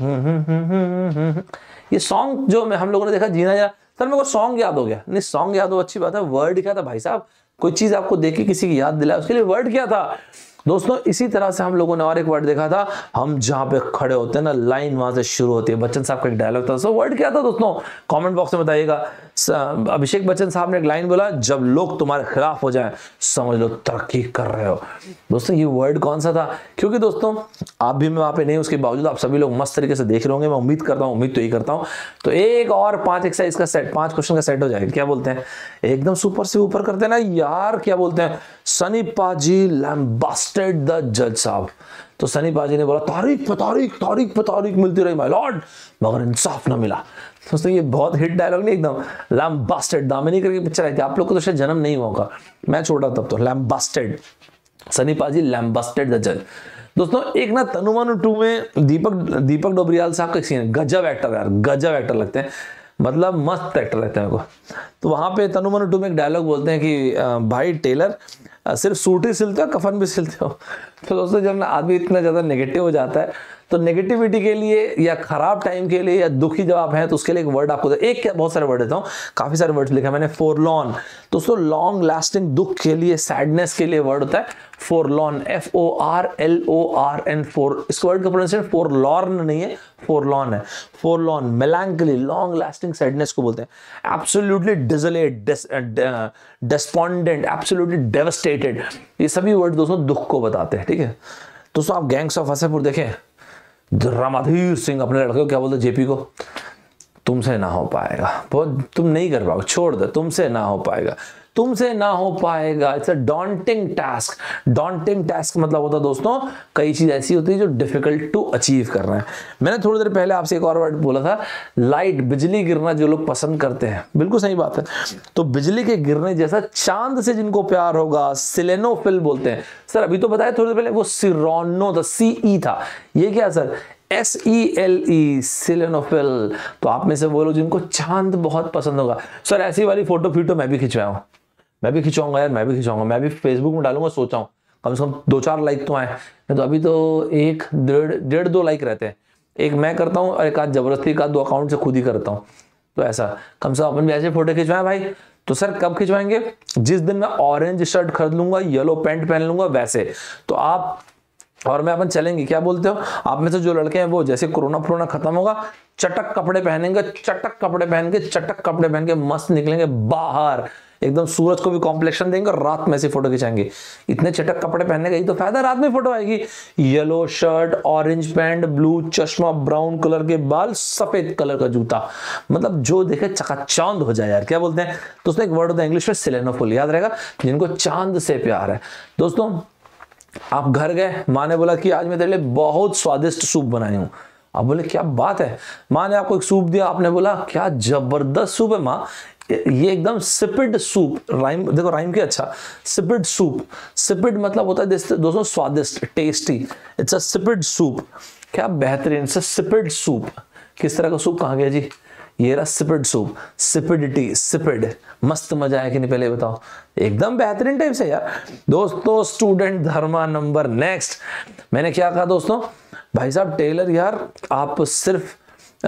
ये सॉन्ग जो हम लोगों ने देखा, जीना या, सर मेरे को सॉन्ग याद हो गया। नहीं सॉन्ग याद हो अच्छी बात है, वर्ड क्या था भाई साहब? कोई चीज आपको देख के किसी की याद दिलाए, उसके लिए वर्ड क्या था दोस्तों? इसी तरह से हम लोगों ने और एक वर्ड देखा था, हम जहां पे खड़े होते हैं ना, लाइन वहां से शुरू होती है। बच्चन साहब का एक डायलॉग था, सो वर्ड क्या था दोस्तों? कमेंट बॉक्स में बताइएगा। अभिषेक बच्चन साहब ने एक लाइन बोला, जब लोग तुम्हारे खिलाफ हो जाएं, समझ लो तरक्की कर रहे हो। दोस्तों ये वर्ड कौन सा था? क्योंकि दोस्तों आप भी मैं वहां पे नहीं, उसके बावजूद आप सभी लोग मस्त तरीके से देख रहे होंगे, मैं उम्मीद करता हूँ, उम्मीद तो यही करता हूँ। तो एक और 5 एक्सरसाइज का सेट, 5 क्वेश्चन का सेट हो जाएगा। क्या बोलते हैं? एकदम सुपर से ऊपर करते हैं ना यार। क्या बोलते हैं? सनी पाजी लैम्बास्टेड द जज साहब। तो सनी पाजी ने बोला, तारीख पे तारीख, तारीख पे तारीख मिलती रही माय लॉर्ड, मगर इंसाफ ना मिला। दोस्तों ये बहुत हिट डायलॉग नहीं, एकदम लैम्बास्टेड। दामिनी करके पिक्चर आई थी, आप लोग को तो शायद जन्म नहीं हुआ होगा, मैं छोटा तब तो। लैम्बास्टेड, सनी पाजी लैम्बास्टेड द जज। दोस्तों एक ना तनुमानु 2 में दीपक डोबरियाल साहब का सीन है, गजब एक्टर यार, गजब एक्टर लगते हैं, मतलब मस्त एक्टर रहते हैं मेरे को। तो वहां पे तनुमानु 2 में एक डायलॉग बोलते हैं कि भाई टेलर सिर्फ सूट ही सिलते हो, कफन भी सिलते हो। तो दोस्तों जब ना आदमी इतना ज्यादा नेगेटिव हो जाता है, तो नेगेटिविटी के लिए या खराब टाइम के लिए या दुखी जब आप हैं, तो उसके लिए एक वर्ड आपको एक क्या बहुत सारे वर्ड देता हूँ, काफी सारे वर्ड्स लिखे मैंने। फॉरलॉन दोस्तों, लॉन्ग लास्टिंग दुख के लिए, सैडनेस के लिए वर्ड होता है फॉरलॉन, FORLORN। इस वर्ड का प्रोनाउंसिएशन फॉरलॉर्न नहीं है, फॉरलॉन है। Forlorn, melancholy, long lasting sadness को बोलते हैं। Absolutely desolate, despondent, absolutely devastated, ये सभी वर्ड दोस्तों दुख को बताते हैं। ठीक है दोस्तों, आप गैंग्स ऑफ वासेपुर देखें, रामाधीर सिंह अपने लड़के को क्या बोलते, जेपी को, तुमसे ना हो पाएगा, बहुत तुम नहीं कर पाओगे, छोड़ दे, तुमसे ना हो पाएगा, तुमसे ना हो पाएगा। It's a daunting task. Daunting task मतलब होता है दोस्तों, कई चीज ऐसी होती है जो डिफिकल्ट टू अचीव कर रहे हैं। मैंने थोड़ी देर पहले आपसे एक और वर्ड बोला था, लाइट, बिजली गिरना जो लोग पसंद करते हैं, बिल्कुल सही बात है। तो बिजली के गिरने जैसा चांद से जिनको प्यार होगा, सिलेनोफिल बोलते हैं। सर अभी तो बताया थोड़ी देर पहले, वो सिरोनो था, CE था, ये क्या सर? SELE, सिलेनोफिल। तो आप में से वो लोग जिनको चांद बहुत पसंद होगा, सर ऐसी वाली फोटो मैं भी खिंचवाया हूं, मैं भी खिंचवाऊंगा यार, मैं भी खिंचवाऊंगा, मैं भी फेसबुक में डालूंगा, सोचा हूँ कम से कम 2-4 लाइक तो आए। तो अभी तो 1-1.5-2 लाइक रहते हैं, एक मैं करता हूँ और एक आध जबरदस्ती का 2 अकाउंट से खुद ही करता हूँ। तो ऐसा कम से कम अपन भी ऐसे फोटो खिंचवाएं भाई। तो सर कब खिंचवाएंगे? जिस दिन मैं ऑरेंज शर्ट खरीद लूंगा, येलो पैंट पहन लूंगा, वैसे तो आप और मैं अपन चलेंगे। क्या बोलते हो आप में से जो लड़के हैं, वो जैसे कोरोना खत्म होगा, चटक कपड़े पहनेंगे, चटक कपड़े पहन के, चटक कपड़े पहन के मस्त निकलेंगे बाहर, एकदम सूरज को भी कॉम्प्लेक्शन देंगे और रात में ऐसी फोटो खिंचाएंगे। इतने चटक कपड़े पहनने का ही तो फायदा, रात में फोटो आएगी। Yellow shirt, orange pant, blue चश्मा, ब्राउन कलर के बाल, सफेद कलर का जूता, मतलब जो देखे चकाचौंध हो जाए यार। क्या बोलते हैं दोस्तों? एक वर्ड होता है इंग्लिश में सिलेनोफिल, याद रहेगा, जिनको चांद से प्यार है। दोस्तों आप घर गए, माँ ने बोला कि आज मैं तेरे लिए बहुत स्वादिष्ट सूप बनाई हूं। आप बोले क्या बात है, माँ ने आपको एक सूप दिया, आपने बोला क्या जबरदस्त सूप है माँ, ये एकदम सिपिड सूप। राइम देखो, राइम के अच्छा, सिपिड सूप। सिपिड मतलब होता है दोस्तों स्वादिष्ट, tasty. It's a sapid soup, क्या बेहतरीन, इट्स अ सिपिड सूप। किस तरह का सूप? कहाँ गया जी? ये रहा सिपिड सूप, सिपिडिटी, सिपिड, मस्त मजा आया कि नहीं पहले बताओ, एकदम बेहतरीन टाइप से यार। दोस्तों स्टूडेंट धर्मा नंबर नेक्स्ट, मैंने क्या कहा दोस्तों, भाई साहब टेलर यार आप सिर्फ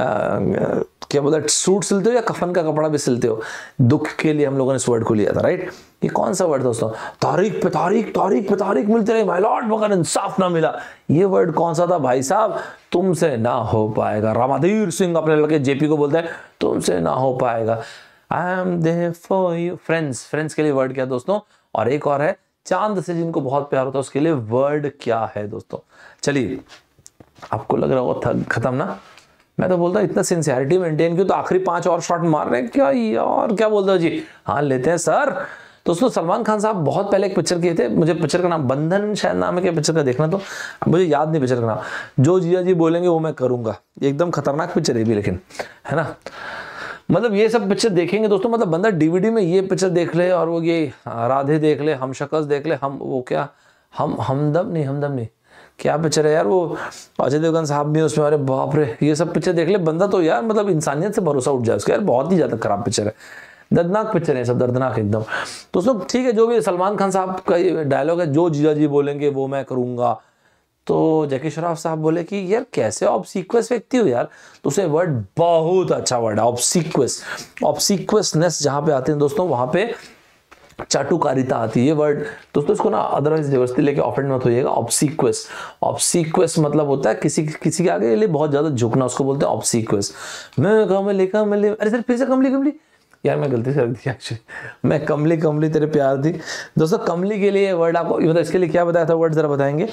क्या बोलते हैं सूट सिलते हो या कफन का कपड़ा भी सिलते हो, दुख के लिए हम लोगों ने इस वर्ड को लिया था, राइट। ये कौन सा वर्ड दोस्तों, तारीख पे तारीख, तारीख पे तारीख मिलते रहे माय लॉर्ड मगर इंसाफ ना मिला, ये वर्ड कौन सा था भाई साहब, तुमसे ना हो पाएगा। रामाधीर सिंह अपने लड़के जेपी को बोलते हैं तुमसे ना हो पाएगा। I am there for you, friends, friends के लिए वर्ड क्या दोस्तों, और एक और है चांद से जिनको बहुत प्यार होता है उसके लिए वर्ड क्या है दोस्तों। चलिए आपको लग रहा होगा खत्म ना, मैं तो बोलता हूँ इतना सिंसियरिटी मेंटेन क्यों, तो आखिरी 5 और शॉट मार रहे हैं क्या यार, क्या बोलते हो जी, हाँ लेते हैं सर। दोस्तों सलमान खान साहब बहुत पहले एक पिक्चर किए थे, मुझे पिक्चर का नाम बंधन शायद नाम है क्या पिक्चर का, देखना तो मुझे याद नहीं पिक्चर का नाम, जो जिया जी बोलेंगे वो मैं करूंगा, एकदम खतरनाक पिक्चर है भी लेकिन, है ना। मतलब ये सब पिक्चर देखेंगे दोस्तों, मतलब बंदा डीवीडी में ये पिक्चर देख ले और वो ये राधे देख ले, हम शकस देख ले, हम वो क्या हमदम नहीं क्या पिक्चर है यार वो, अजय देवगन साहब भी उसमें, अरे बाप रे, ये सब पिक्चर देख ले बंदा तो यार मतलब इंसानियत से भरोसा उठ जाए उसका, यार बहुत ही ज्यादा खराब पिक्चर है, दर्दनाक पिक्चर है सब, दर्दनाक एकदम। दोस्तों ठीक है, जो भी सलमान खान साहब का डायलॉग है, जो जिया जी बोलेंगे वो मैं करूंगा, तो जैकी श्रॉफ साहब बोले कि यार कैसे ऑब्सीक्वस व्यक्ति हो यार, तो उसे वर्ड बहुत अच्छा वर्ड है ऑब्सीक्वस, ऑब्सीक्वसनेस जहां पे आते हैं दोस्तों वहां पे चाटुकारिता आती है, ये वर्ड दोस्तों इसको ना अदरवाइज जबरदस्ती लेके ऑफेंड मत होइएगा। ऑब्सीक्वस, ऑब्सीक्वस मतलब होता है किसी के आगे लिए बहुत ज्यादा झुकना, उसको बोलते हैं ऑब्सीक्वस। मैं कमली, अरे सर फिर से कमली यार, मैं गलती से रख दिया एक्चुअली, मैं कमली तेरे प्यार थी। दोस्तों कमली के लिए वर्ड आपको मतलब इसके लिए क्या बताया था वर्ड जरा बताएंगे,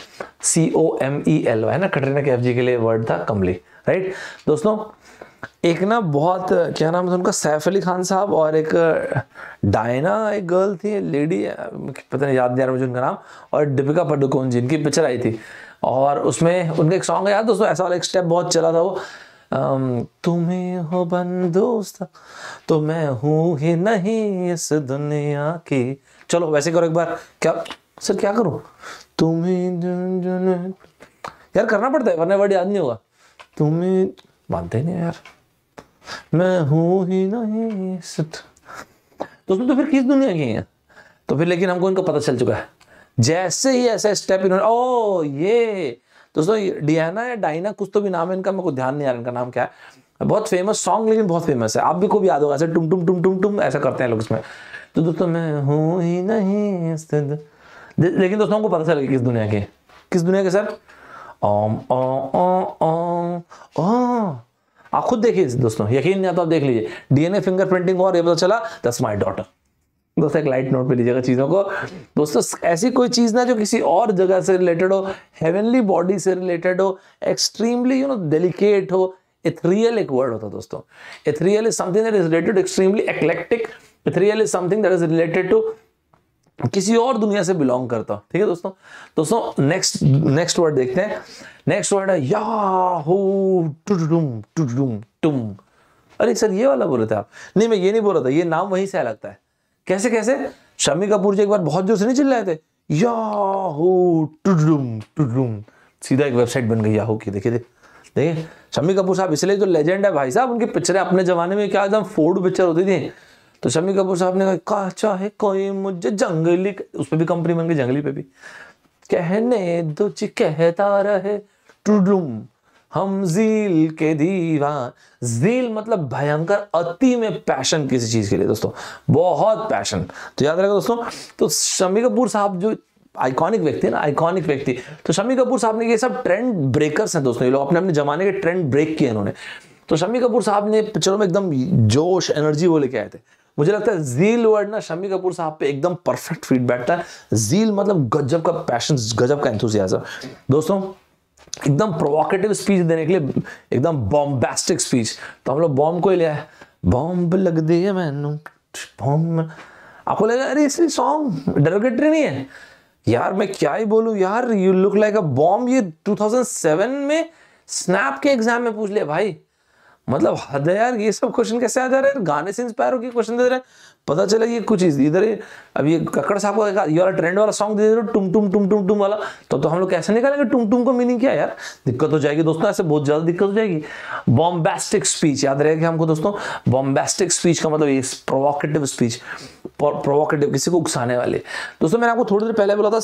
COMEL है ना, कटरीना कैफ जी के लिए वर्ड था कमली, राइट। दोस्तों एक ना बहुत क्या नाम था उनका, सैफ अली खान साहब और एक डायना एक गर्ल थी, लेडी पता नहीं याद नहीं आ रहा मुझे उनका नाम, और दीपिका पादुकोण जी, इनकी पिक्चर आई थी और उसमें उनका एक सॉन्ग है यार दोस्तों, ऐसा वाला एक स्टेप बहुत चला था वो, तुम्हें हो बंदोस्त तो मैं हूं ही नहीं इस दुनिया की, चलो वैसे करो एक बार, क्या सर क्या करूं, तुम्हें यार करना पड़ता है वरना वर्ड याद नहीं होगा, तुम्हें मानते नहीं यार, मैं हूं ही नहीं दोस्तों, तो फिर किस दुनिया की है, तो फिर लेकिन हमको इनको पता चल चुका है, जैसे ही ऐसा स्टेप इन्होंने, ओ ये दोस्तों डियाना या डाइना कुछ तो भी नाम है इनका, मेरे को ध्यान नहीं आ रहा इनका नाम क्या है, बहुत फेमस सॉन्ग लेकिन बहुत फेमस है, आप भी खूब याद होगा, ऐसे टुम टुम टुम टुम टुम ऐसा करते हैं लोग इसमें, तो दोस्तों मैं हूं ही नहीं, लेकिन दोस्तों हमको पता चल गया किस दुनिया के, किस दुनिया के सर, आप खुद देखिए दोस्तों, यकीन नहीं आता आप देख लीजिए, DNA फिंगरप्रिंटिंग और ये पता चला दैट्स माय डॉटर। दोस्तों एक लाइट नोट पे लीजिएगा चीजों को, दोस्तों ऐसी कोई चीज ना जो किसी और जगह से रिलेटेड हो, हेवनली बॉडी से रिलेटेड हो, एक्सट्रीमली डेलिकेट हो, इथरियल एक वर्ड होता है दोस्तों, ethereal is something that is related extremely eclectic, ethereal is something that is related to किसी और दुनिया से बिलोंग करता हूं, ठीक है दोस्तों नेक्स्ट वर्ड देखते हैं, नेक्स्ट वर्ड है याहू टुडुम। अरे सर ये वाला बोल रहे थे आप, नहीं मैं ये नहीं बोल रहा था, ये नाम वहीं से लगता है, कैसे शम्मी कपूर जी एक बार बहुत जोर से नहीं चिल्ला रहे थे, याहू टुडुम, सीधा एक वेबसाइट बन गई याहू की, देखिए शम्मी कपूर साहब इसलिए जो लेजेंड है भाई साहब, उनकी पिक्चरें अपने जमाने में क्या एकदम फोर्ड पिक्चर होती थी, तो शम्मी कपूर साहब ने कहा चाहे कोई मुझे जंगली, उस पर भी कंपनी बन गई जंगली पे भी, कहने दो जी कहता रहे टुडुम हम झील के दीवान, झील मतलब भयंकर अति में पैशन किसी चीज के लिए दोस्तों, बहुत पैशन, तो याद रखेगा दोस्तों। तो शम्मी कपूर साहब जो आइकॉनिक व्यक्ति है ना, आइकॉनिक व्यक्ति, तो शम्मी कपूर साहब ने ये सब ट्रेंड ब्रेकर्स हैं दोस्तों, ये लोग अपने अपने जमाने के ट्रेंड ब्रेक किए इन्होंने, तो शम्मी कपूर साहब ने पिक्चरों में एकदम जोश एनर्जी वो लेके आए थे, मुझे लगता है झील वर्ड ना शम्मी कपूर साहब पे एकदम परफेक्ट फिट बैठता है, झील मतलब गजब का पैशन, गजब का एंथुसियाज्म दोस्तों, एकदम प्रोवोकेटिव स्पीच देने के लिए, एकदम बॉम्बास्टिक स्पीच, तो हम लोग बॉम्ब को ही ले आए, बॉम्ब लग दी है मैनू बॉम्ब, आपको लगा अरे इसलिए सॉन्ग डेरोगेटरी नहीं है यार, मैं क्या ही बोलूं यार, you look like a bomb, ये 2007 में स्नैप के एग्जाम में पूछ लिया भाई, मतलब हद है यार, ये सब क्वेश्चन कैसे आ जा रहे हैं, गाने से इंस्पायर होकर क्वेश्चन दे रहे हैं, पता चला ये कुछ इधर अब ये कक्कड़ साहब का ये वाला ट्रेंड वाला सॉन्ग दे दो टुम टुम टुम टुम टुम वाला, तो हम लोग कैसे निकालेंगे टुम टुम का मीनिंग क्या है यार? दिक्कत हो जाएगी दोस्तों, ऐसे बहुत ज्यादा दिक्कत हो जाएगी। बॉम्बास्टिक स्पीच याद रहेगा हमको दोस्तों। बॉम्बास्टिक स्पीच का मतलब ये प्रोवोकेटिव स्पीच, प्रोवोकेटिव किसी को उकसाने वाले। दोस्तों मैंने आपको थोड़ी देर पहले बोला था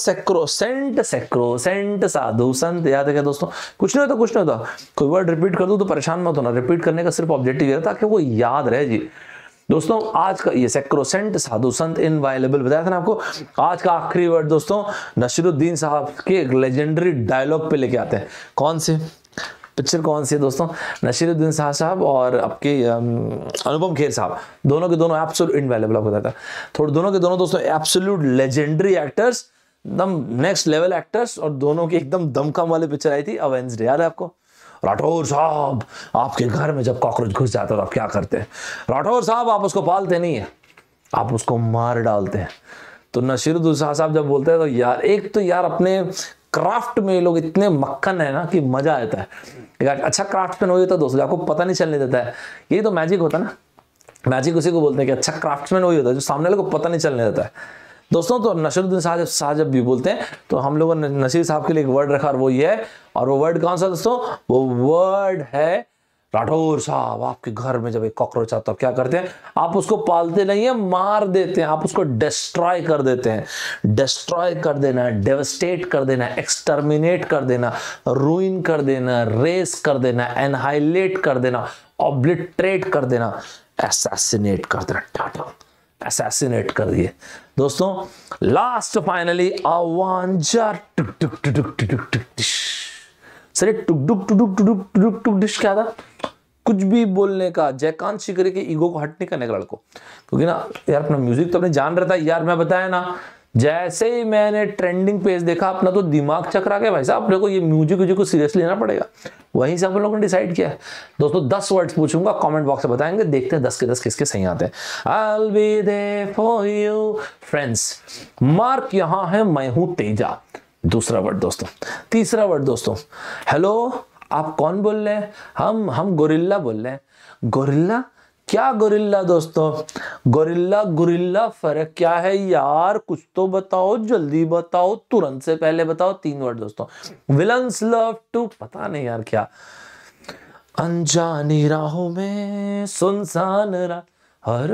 सेक्रोसेंट साधु संत, याद है क्या दोस्तों? कुछ नहीं होता, कुछ नहीं होता, कोई वर्ड रिपीट कर दो तो परेशान मत होना, रिपीट करने का सिर्फ ऑब्जेक्टिव है ताकि वो याद रहे जी। दोस्तों आज का ये सेक्रोसेंट साधु संत इनवायलेबल बताया था ना आपको। आज का आखिरी वर्ड दोस्तों नसीरुद्दीन साहब के एक लेजेंडरी डायलॉग पे लेके आते हैं। कौन से पिक्चर कौन सी है दोस्तों? नसीरुद्दीन साहब और आपके अनुपम खेर साहब, दोनों के दोनों एब्सोल्यूट इनवायलेबल आपको बताया था। थोड़े दोनों के दोनों दोस्तों एब्सोल्यूट लेजेंडरी एक्टर्स, एकदम नेक्स्ट लेवल एक्टर्स, और दोनों की एकदम दमकम वाली पिक्चर आई थी वेडनेसडे, याद है आपको? राठौर साहब आपके घर में जब कॉकरोच घुस जाता तो आप क्या करते हैं? राठौर साहब आप उसको पालते नहीं है, आप उसको मार डालते हैं। तो नसीरुद्दीन साहब जब बोलते हैं तो यार एक तो यार अपने क्राफ्ट में लोग इतने मक्खन है ना कि मजा आता है। अच्छा क्राफ्टमैन हो तो दोस्तों आपको पता नहीं चलने देता है, यही तो मैजिक होता है ना। मैजिक उसी को बोलते हैं कि अच्छा क्राफ्टमैन वही होता है जो सामने वाले को पता नहीं चलने देता है दोस्तों। तो नसीरुद्दीन साहब जब भी बोलते हैं तो हम लोगों ने नसीर साहब के लिए एक वर्ड रखा और वो ये है, और वो वर्ड कौन सा दोस्तों? वो वर्ड है राठौर साहब आपके घर में जब एक कॉकरोच आता है क्या करते हैं? आप उसको पालते नहीं है, मार देते हैं, आप उसको डिस्ट्रॉय कर देते हैं। डिस्ट्रॉय कर देना, डेवस्टेट कर देना, एक्सटर्मिनेट कर देना, रूइन कर देना, रेस कर देना, एनहाइलेट कर देना, ऑब्लिटरेट कर देना, असैसिनेट कर देना, टाटा असैसिनेट कर दिए दोस्तों। लास्ट फाइनली अवांजा टुक टुक टुक टुक टुक टुक डिश। सर टुक टुक टुक टुक टुक टुक टुक डिश क्या था? कुछ भी बोलने का, जयकांत शिकरे के ईगो को हट नहीं करने का लड़को, क्योंकि ना यार अपना म्यूजिक तो अपने जान रहता है यार। मैं बताया ना जैसे ही मैंने ट्रेंडिंग पेज देखा अपना तो दिमाग चकरा गया भाई साहब, अपने को ये म्यूजिक को सीरियसली लेना पड़ेगा। वहीं से हम लोगों ने डिसाइड किया है दोस्तों। 10 वर्ड्स पूछूंगा, कमेंट बॉक्स में बताएंगे, देखते हैं 10 के 10 किसके सही आते हैं। I'll be there for you friends। Mark यहाँ है मैं हूं तेजा, दूसरा वर्ड दोस्तों। तीसरा वर्ड दोस्तों हेलो, आप कौन बोल रहे हैं? हम गोरिल्ला बोल रहे हैं। गोरिल्ला? क्या गोरिल्ला दोस्तों? गोरिल्ला गुरिल्ला फर्क क्या है यार? कुछ तो बताओ, जल्दी बताओ, तुरंत से पहले बताओ। 3 वर्ड दोस्तों। विलन्स लव टू, पता नहीं यार क्या। अनजानी राहों में सुनसान रात हर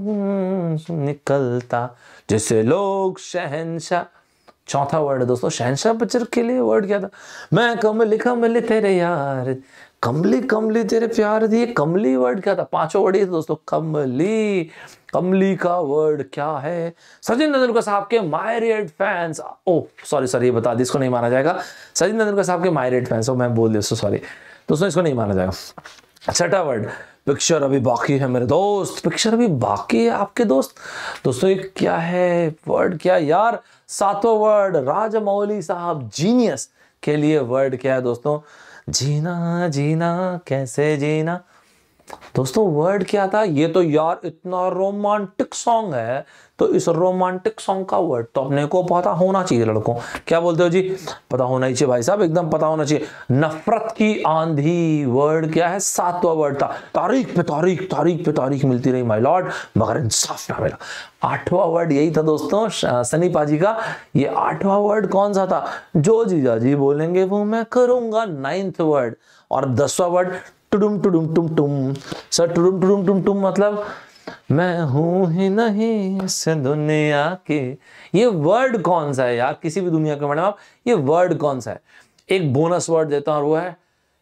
निकलता जैसे लोग शहंशाह। चौथा वर्ड है दोस्तों शहंशाह पिक्चर के लिए वर्ड क्या था? मैं कमली कमली तेरे यार, कमली कमली तेरे प्यार दिए। कमली वर्ड क्या था? 5 वर्ड ही दोस्तों। कमली, कमली का वर्ड क्या है? सचिन तेंदुलकर साहब के myriad fans. Oh sorry ये बता दी, इसको नहीं माना जाएगा। सचिन तेंदुलकर साहब के माय रेड फैंस, मैं बोल दिया सॉरी दोस्तों, इसको नहीं माना जाएगा। छठा वर्ड पिक्चर अभी बाकी है मेरे दोस्त। पिक्चर अभी बाकी है आपके दोस्त। दोस्तों ये क्या है वर्ड? क्या यार? 7वां वर्ड राजमौली साहब जीनियस के लिए वर्ड क्या है दोस्तों? जीना जीना कैसे जीना। दोस्तों वर्ड क्या था? ये तो यार इतना रोमांटिक सॉन्ग है, तो इस रोमांटिक सॉन्ग का वर्ड तो अपने को पता होना चाहिए लड़कों। क्या बोलते हो जी? पता होना ही चाहिए भाई साहब, एकदम पता होना चाहिए। नफरत की आंधी वर्ड क्या है? 7वां वर्ड था। तारीख पे तारीख, तारीख पे तारीख मिलती रही माय लॉर्ड, मगर इंसाफ ना मिला। 8वां वर्ड यही था दोस्तों सनी पाजी का। ये 8वां वर्ड कौन सा था? जो जीजा जी बोलेंगे वो मैं करूंगा। 9th word. और 10वां वर्ड टुडुम टुडुम टुम टुम। सर टुडुम टुडुम टुम टुम मतलब मैं हूं ही नहीं इस दुनिया के। ये वर्ड कौन सा है यार? किसी भी दुनिया के मैडम आप, ये वर्ड कौन सा है? एक बोनस वर्ड देता हूं और वो है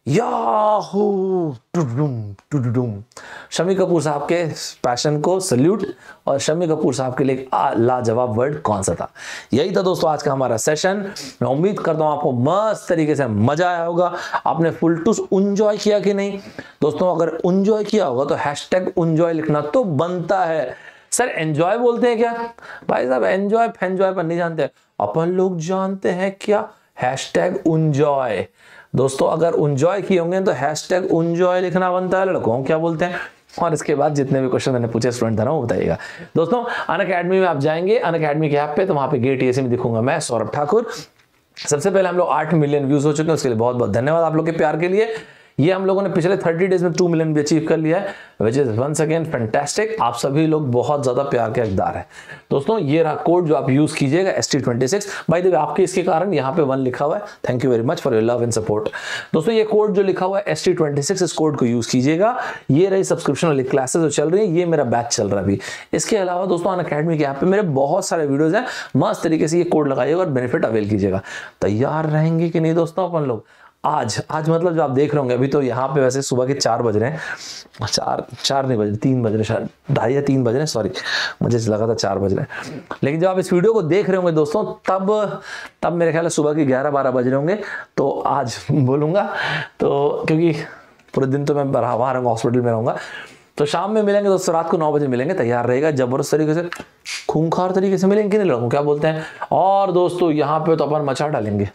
याहू टुडुम टुडुम। शम्मी कपूर साहब के पैशन को सल्यूट। और शम्मी कपूर साहब के लिए लाजवाब वर्ड कौन सा था? यही था दोस्तों आज का हमारा सेशन। मैं उम्मीद करता हूं आपको मस्त तरीके से मजा आया होगा। आपने फुल टूस एंजॉय किया कि नहीं दोस्तों? अगर एंजॉय किया होगा तो #एंजॉय लिखना तो बनता है। सर एंजॉय बोलते हैं क्या? भाई साहब एंजॉय फैंजॉय पर नहीं जानते अपन लोग, जानते हैं क्या? #एंजॉय। दोस्तों अगर एंजॉय किए होंगे तो #एंजॉय लिखना बनता है लड़कों, क्या बोलते हैं? और इसके बाद जितने भी क्वेश्चन मैंने पूछे स्टूडेंट था ना वो बताइएगा दोस्तों। अनअकैडमी में आप जाएंगे, अनअकैडमी के ऐप पे, तो वहां पे गेट एसी में दिखूंगा मैं सौरभ ठाकुर। सबसे पहले हम लोग 8 मिलियन व्यूज हो चुके हैं, उसके लिए बहुत बहुत धन्यवाद आप लोग के प्यार के लिए। ये हम लोगों ने पिछले 30 डेज में 2 मिलियन भी अचीव कर लिया है, which is once again fantastic. आप सभी लोग बहुत ज्यादा प्यार के हकदार हैं दोस्तों। ये रहा कोड जो आप यूज कीजिएगा ST26। बाय द वे आपके इसके कारण यहाँ पे 1 लिखा हुआ है, thank you very much for your love and support. दोस्तों ये कोड जो लिखा हुआ है ST26, इस कोड को यूज कीजिएगा। ये रही सब्सक्रिप्शन वाली क्लासेस जो चल रही है, ये मेरा बैच चल रहा है अभी। इसके अलावा दोस्तों अनअकैडमी के यहाँ पे मेरे बहुत सारे वीडियोस हैं, मस्त तरीके से ये कोड लगाइएगा और बेनिफिट अवेल कीजिएगा। तैयार रहेंगे कि नहीं दोस्तों अपन लोग? आज मतलब जो आप देख रहे होंगे, अभी तो यहाँ पे वैसे सुबह के 4 बज रहे हैं, 4 नहीं बज रहे, 3 बज रहे, शायद 2:30 या 3 बज रहे हैं, सॉरी मुझे लगा था 4 बज रहे हैं। लेकिन जब आप इस वीडियो को देख रहे होंगे दोस्तों, तब मेरे ख्याल है सुबह के 11-12 बज रहे होंगे। तो आज बोलूँगा तो, क्योंकि पूरे दिन तो मैं वहाँ रहूँगा, हॉस्पिटल में रहूँगा। तो शाम में मिलेंगे दोस्तों, रात को 9 बजे मिलेंगे। तैयार रहेगा, जबरदस्त तरीके से, खूंखार तरीके से मिलेंगे कि नहीं लोगों, क्या बोलते हैं। और दोस्तों यहाँ पे तो अपन मचा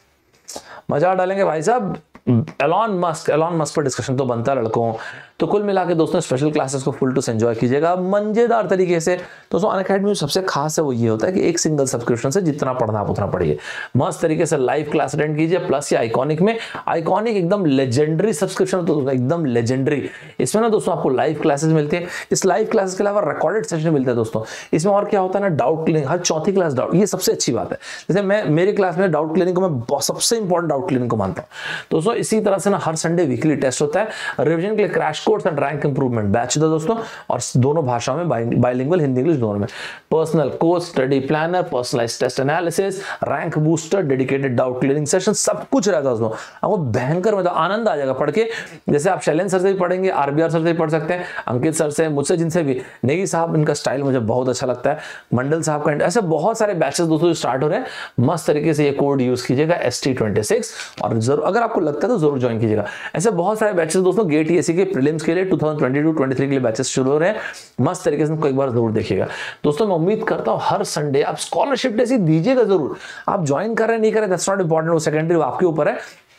डालेंगे भाई साहब। एलॉन मस्क पर डिस्कशन तो बनता है लड़कों। तो कुल मिला के दोस्तों स्पेशल क्लासेस को फुल टू एंजॉय कीजिएगा मजेदार तरीके से। दोस्तों अनअकैडमी में सबसे खास है वो ये होता है कि एक सिंगल सब्सक्रिप्शन से जितना पढ़ना आप उतना पढ़िए, मस्त तरीके से लाइव क्लास अटेंड कीजिए। प्लस ये आइकॉनिक में, आइकॉनिक एकदम लेजेंडरी सब्सक्रिप्शन, तो एकदम लेजेंडरी। इसमें ना दोस्तों आपको लाइव क्लासेस मिलती है। इस लाइव क्लासेस के अलावा रिकॉर्डेड सेशन मिलते हैं दोस्तों। इसमें और क्या होता है ना, डाउट क्लियरिंग, हर चौथी क्लास डाउट, ये सबसे अच्छी बात है। जैसे मेरी क्लास में डाउट क्लियरिंग को मैं सबसे इंपॉर्टेंट डाउट क्लियरिंग को मानता हूँ दोस्तों। इसी तरह से ना हर संडे वीकली टेस्ट होता है, रिवीजन के लिए crash course and rank improvement batch था दोस्तों, और दोनों भाषाओं में, बाइलिंगुअल, हिंदी इंग्लिश दोनों में। Personal course, study planner, personalised test analysis, rank booster, dedicated doubt clearing session, सब कुछ रहता है दोस्तों। आपको भयंकर मतलब आनंद आ जाएगा पढ़ के। जैसे आप शैलेंद्र सर से भी पढ़ेंगे, RBR सर से भी पढ़ सकते हैं, अंकित सर से, मुझसे, जिनसे भी। नेगी साहब, इनका स्टाइल मुझे बहुत अच्छा लगता है, मंडल साहब का, ऐसे बहुत सारे बैचेस दोस्तों जो स्टार्ट हो रहे हैं। मस्त तरीके से ये कोड यूज कीजिएगा ST26, और जरूर अगर आपको लगता है तो जरूर ज्वाइन कीजिएगा। ऐसे बहुत सारे बैचेस दोस्तों गेट TSC के प्रीलिम्स के लिए 2022-23 के लिए बैचेस शुरू हो रहे हैं। मस्त तरीके से उनको एक बार जरूर देखिएगा दोस्तों। मैं उम्मीद करता हूं हर संडे आप स्कॉलरशिप जैसी दीजिएगा जरूर। आप ज्वाइन कर रहे हैं नहीं कर रहे, दैट्स नॉट इंपॉर्टेंट, वो सेकेंडरी, वो आपके ऊपर है।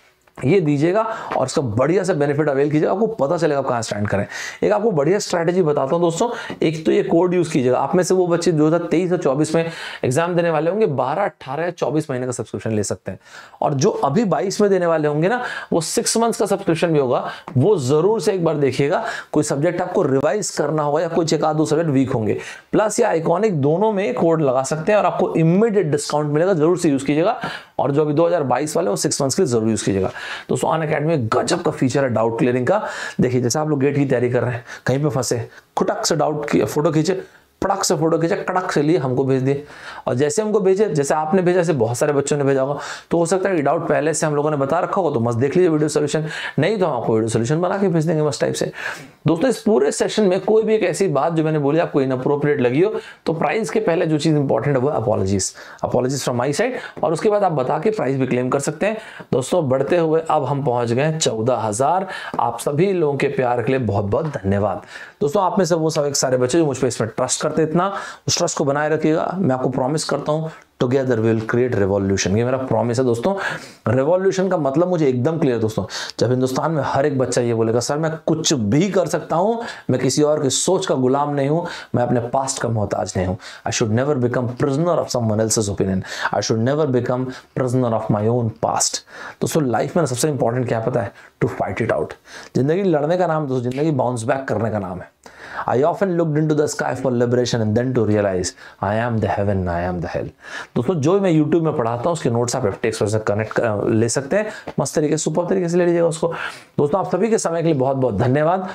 ये दीजिएगा और इसका बढ़िया से बेनिफिट अवेल कीजिएगा, आपको पता चलेगा आप कहां स्टैंड करें। एक आपको बढ़िया स्ट्रैटेजी बताता हूं दोस्तों। एक तो ये कोड यूज कीजिएगा। आप में से वो बच्चे 2023 और 24 में एग्जाम देने वाले होंगे, 12, 18 या 24 महीने का सब्सक्रिप्शन ले सकते हैं। और जो अभी 22 में देने वाले होंगे ना, वो 6 मंथ्स का सब्सक्रिप्शन भी होगा। वो जरूर से एक बार देखिएगा। कोई सब्जेक्ट आपको रिवाइज करना होगा या कोई 1-2 सब्जेक्ट वीक होंगे, प्लस या आइकॉनिक, दोनों में कोड लगा सकते हैं और आपको इमीडिएट डिस्काउंट मिलेगा। जरूर से यूज कीजिएगा। और जो अभी 2022 वाले वो 6 मंथ्स के लिए जरूर यूज कीजिएगा दोस्तों। अनअकैडमी में गजब का फीचर है डाउट क्लियरिंग का। देखिए जैसे आप लोग गेट की तैयारी कर रहे हैं, कहीं पे फंसे, खुटक से डाउट की फोटो खींचे, पड़क से फोटो खींचे, कड़क से लिए हमको भेज दिए। और जैसे हमको भेजे, जैसे आपने भेजा, ऐसे बहुत सारे बच्चों ने भेजा होगा। तो हो सकता है कि डाउट पहले से हम लोगों ने बता रखा होगा, तो मस्त देख लीजिए वीडियो सोल्यूशन। नहीं तो हम आपको वीडियो सोल्यूशन बना के भेज देंगे मस्त टाइप से दोस्तों। इस पूरे सेशन में कोई भी एक ऐसी बात जो मैंने बोली आपको इनअप्रोप्रिएट लगी हो, तो प्राइस के पहले जो चीज इंपॉर्टेंट है वो अपॉलॉजीज फ्रॉम माई साइड। और उसके बाद आप बता के प्राइस भी क्लेम कर सकते हैं दोस्तों। बढ़ते हुए अब हम पहुंच गए 14,000। आप सभी लोगों के प्यार के लिए बहुत बहुत धन्यवाद दोस्तों। आप में से वो सब एक सारे बच्चे जो मुझ पर इसमें ट्रस्ट करते, इतना उस ट्रस्ट को बनाए रखिएगा। मैं आपको प्रॉमिस करता हूं, together we will create revolution. ये मेरा प्रॉमिस है दोस्तों। रेवोल्यूशन का मतलब मुझे एकदम क्लियर दोस्तों। जब हिंदुस्तान में हर एक बच्चा ये बोलेगा सर मैं कुछ भी कर सकता हूं, मैं किसी और की सोच का गुलाम नहीं हूं, मैं अपने पास्ट का मोहताज नहीं हूं। I should never become prisoner of someone else's opinion, I should never become prisoner of my own past. दोस्तों लाइफ में सबसे इंपॉर्टेंट क्या पता है? To fight it out. जिंदगी लड़ने का नाम दोस्तों, जिंदगी बाउंस बैक करने का नाम है। I often looked into the sky for liberation and then to realize I am the heaven, I am the hell। दोस्तों जो मैं YouTube में पढ़ाता हूँ उसके नोट्स आप FTX से कनेक्ट ले सकते हैं, मस्त तरीके से, सुपर तरीके से ले लीजिएगा उसको। दोस्तों आप सभी के समय के लिए बहुत बहुत धन्यवाद।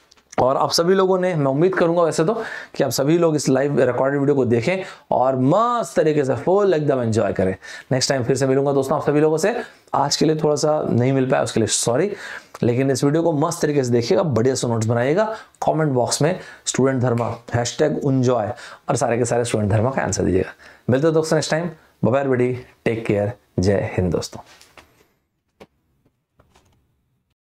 और आप सभी लोगों ने, मैं उम्मीद करूंगा वैसे तो कि आप सभी लोग इस लाइव रिकॉर्डेड वीडियो को देखें और मस्त तरीके से फुल एकदम एंजॉय करें। नेक्स्ट टाइम फिर से मिलूंगा दोस्तों आप सभी लोगों से। आज के लिए थोड़ा सा नहीं मिल पाया, उसके लिए सॉरी, लेकिन इस वीडियो को मस्त तरीके से देखिएगा, बढ़िया से नोट्स बनाइएगा। कमेंट बॉक्स में स्टूडेंट धर्मा #enjoy और सारे के सारे स्टूडेंट धर्मा का आंसर दीजिएगा। मिलते हैं दोस्तों next time. Bye bye, take care, जय हिंद दोस्तों।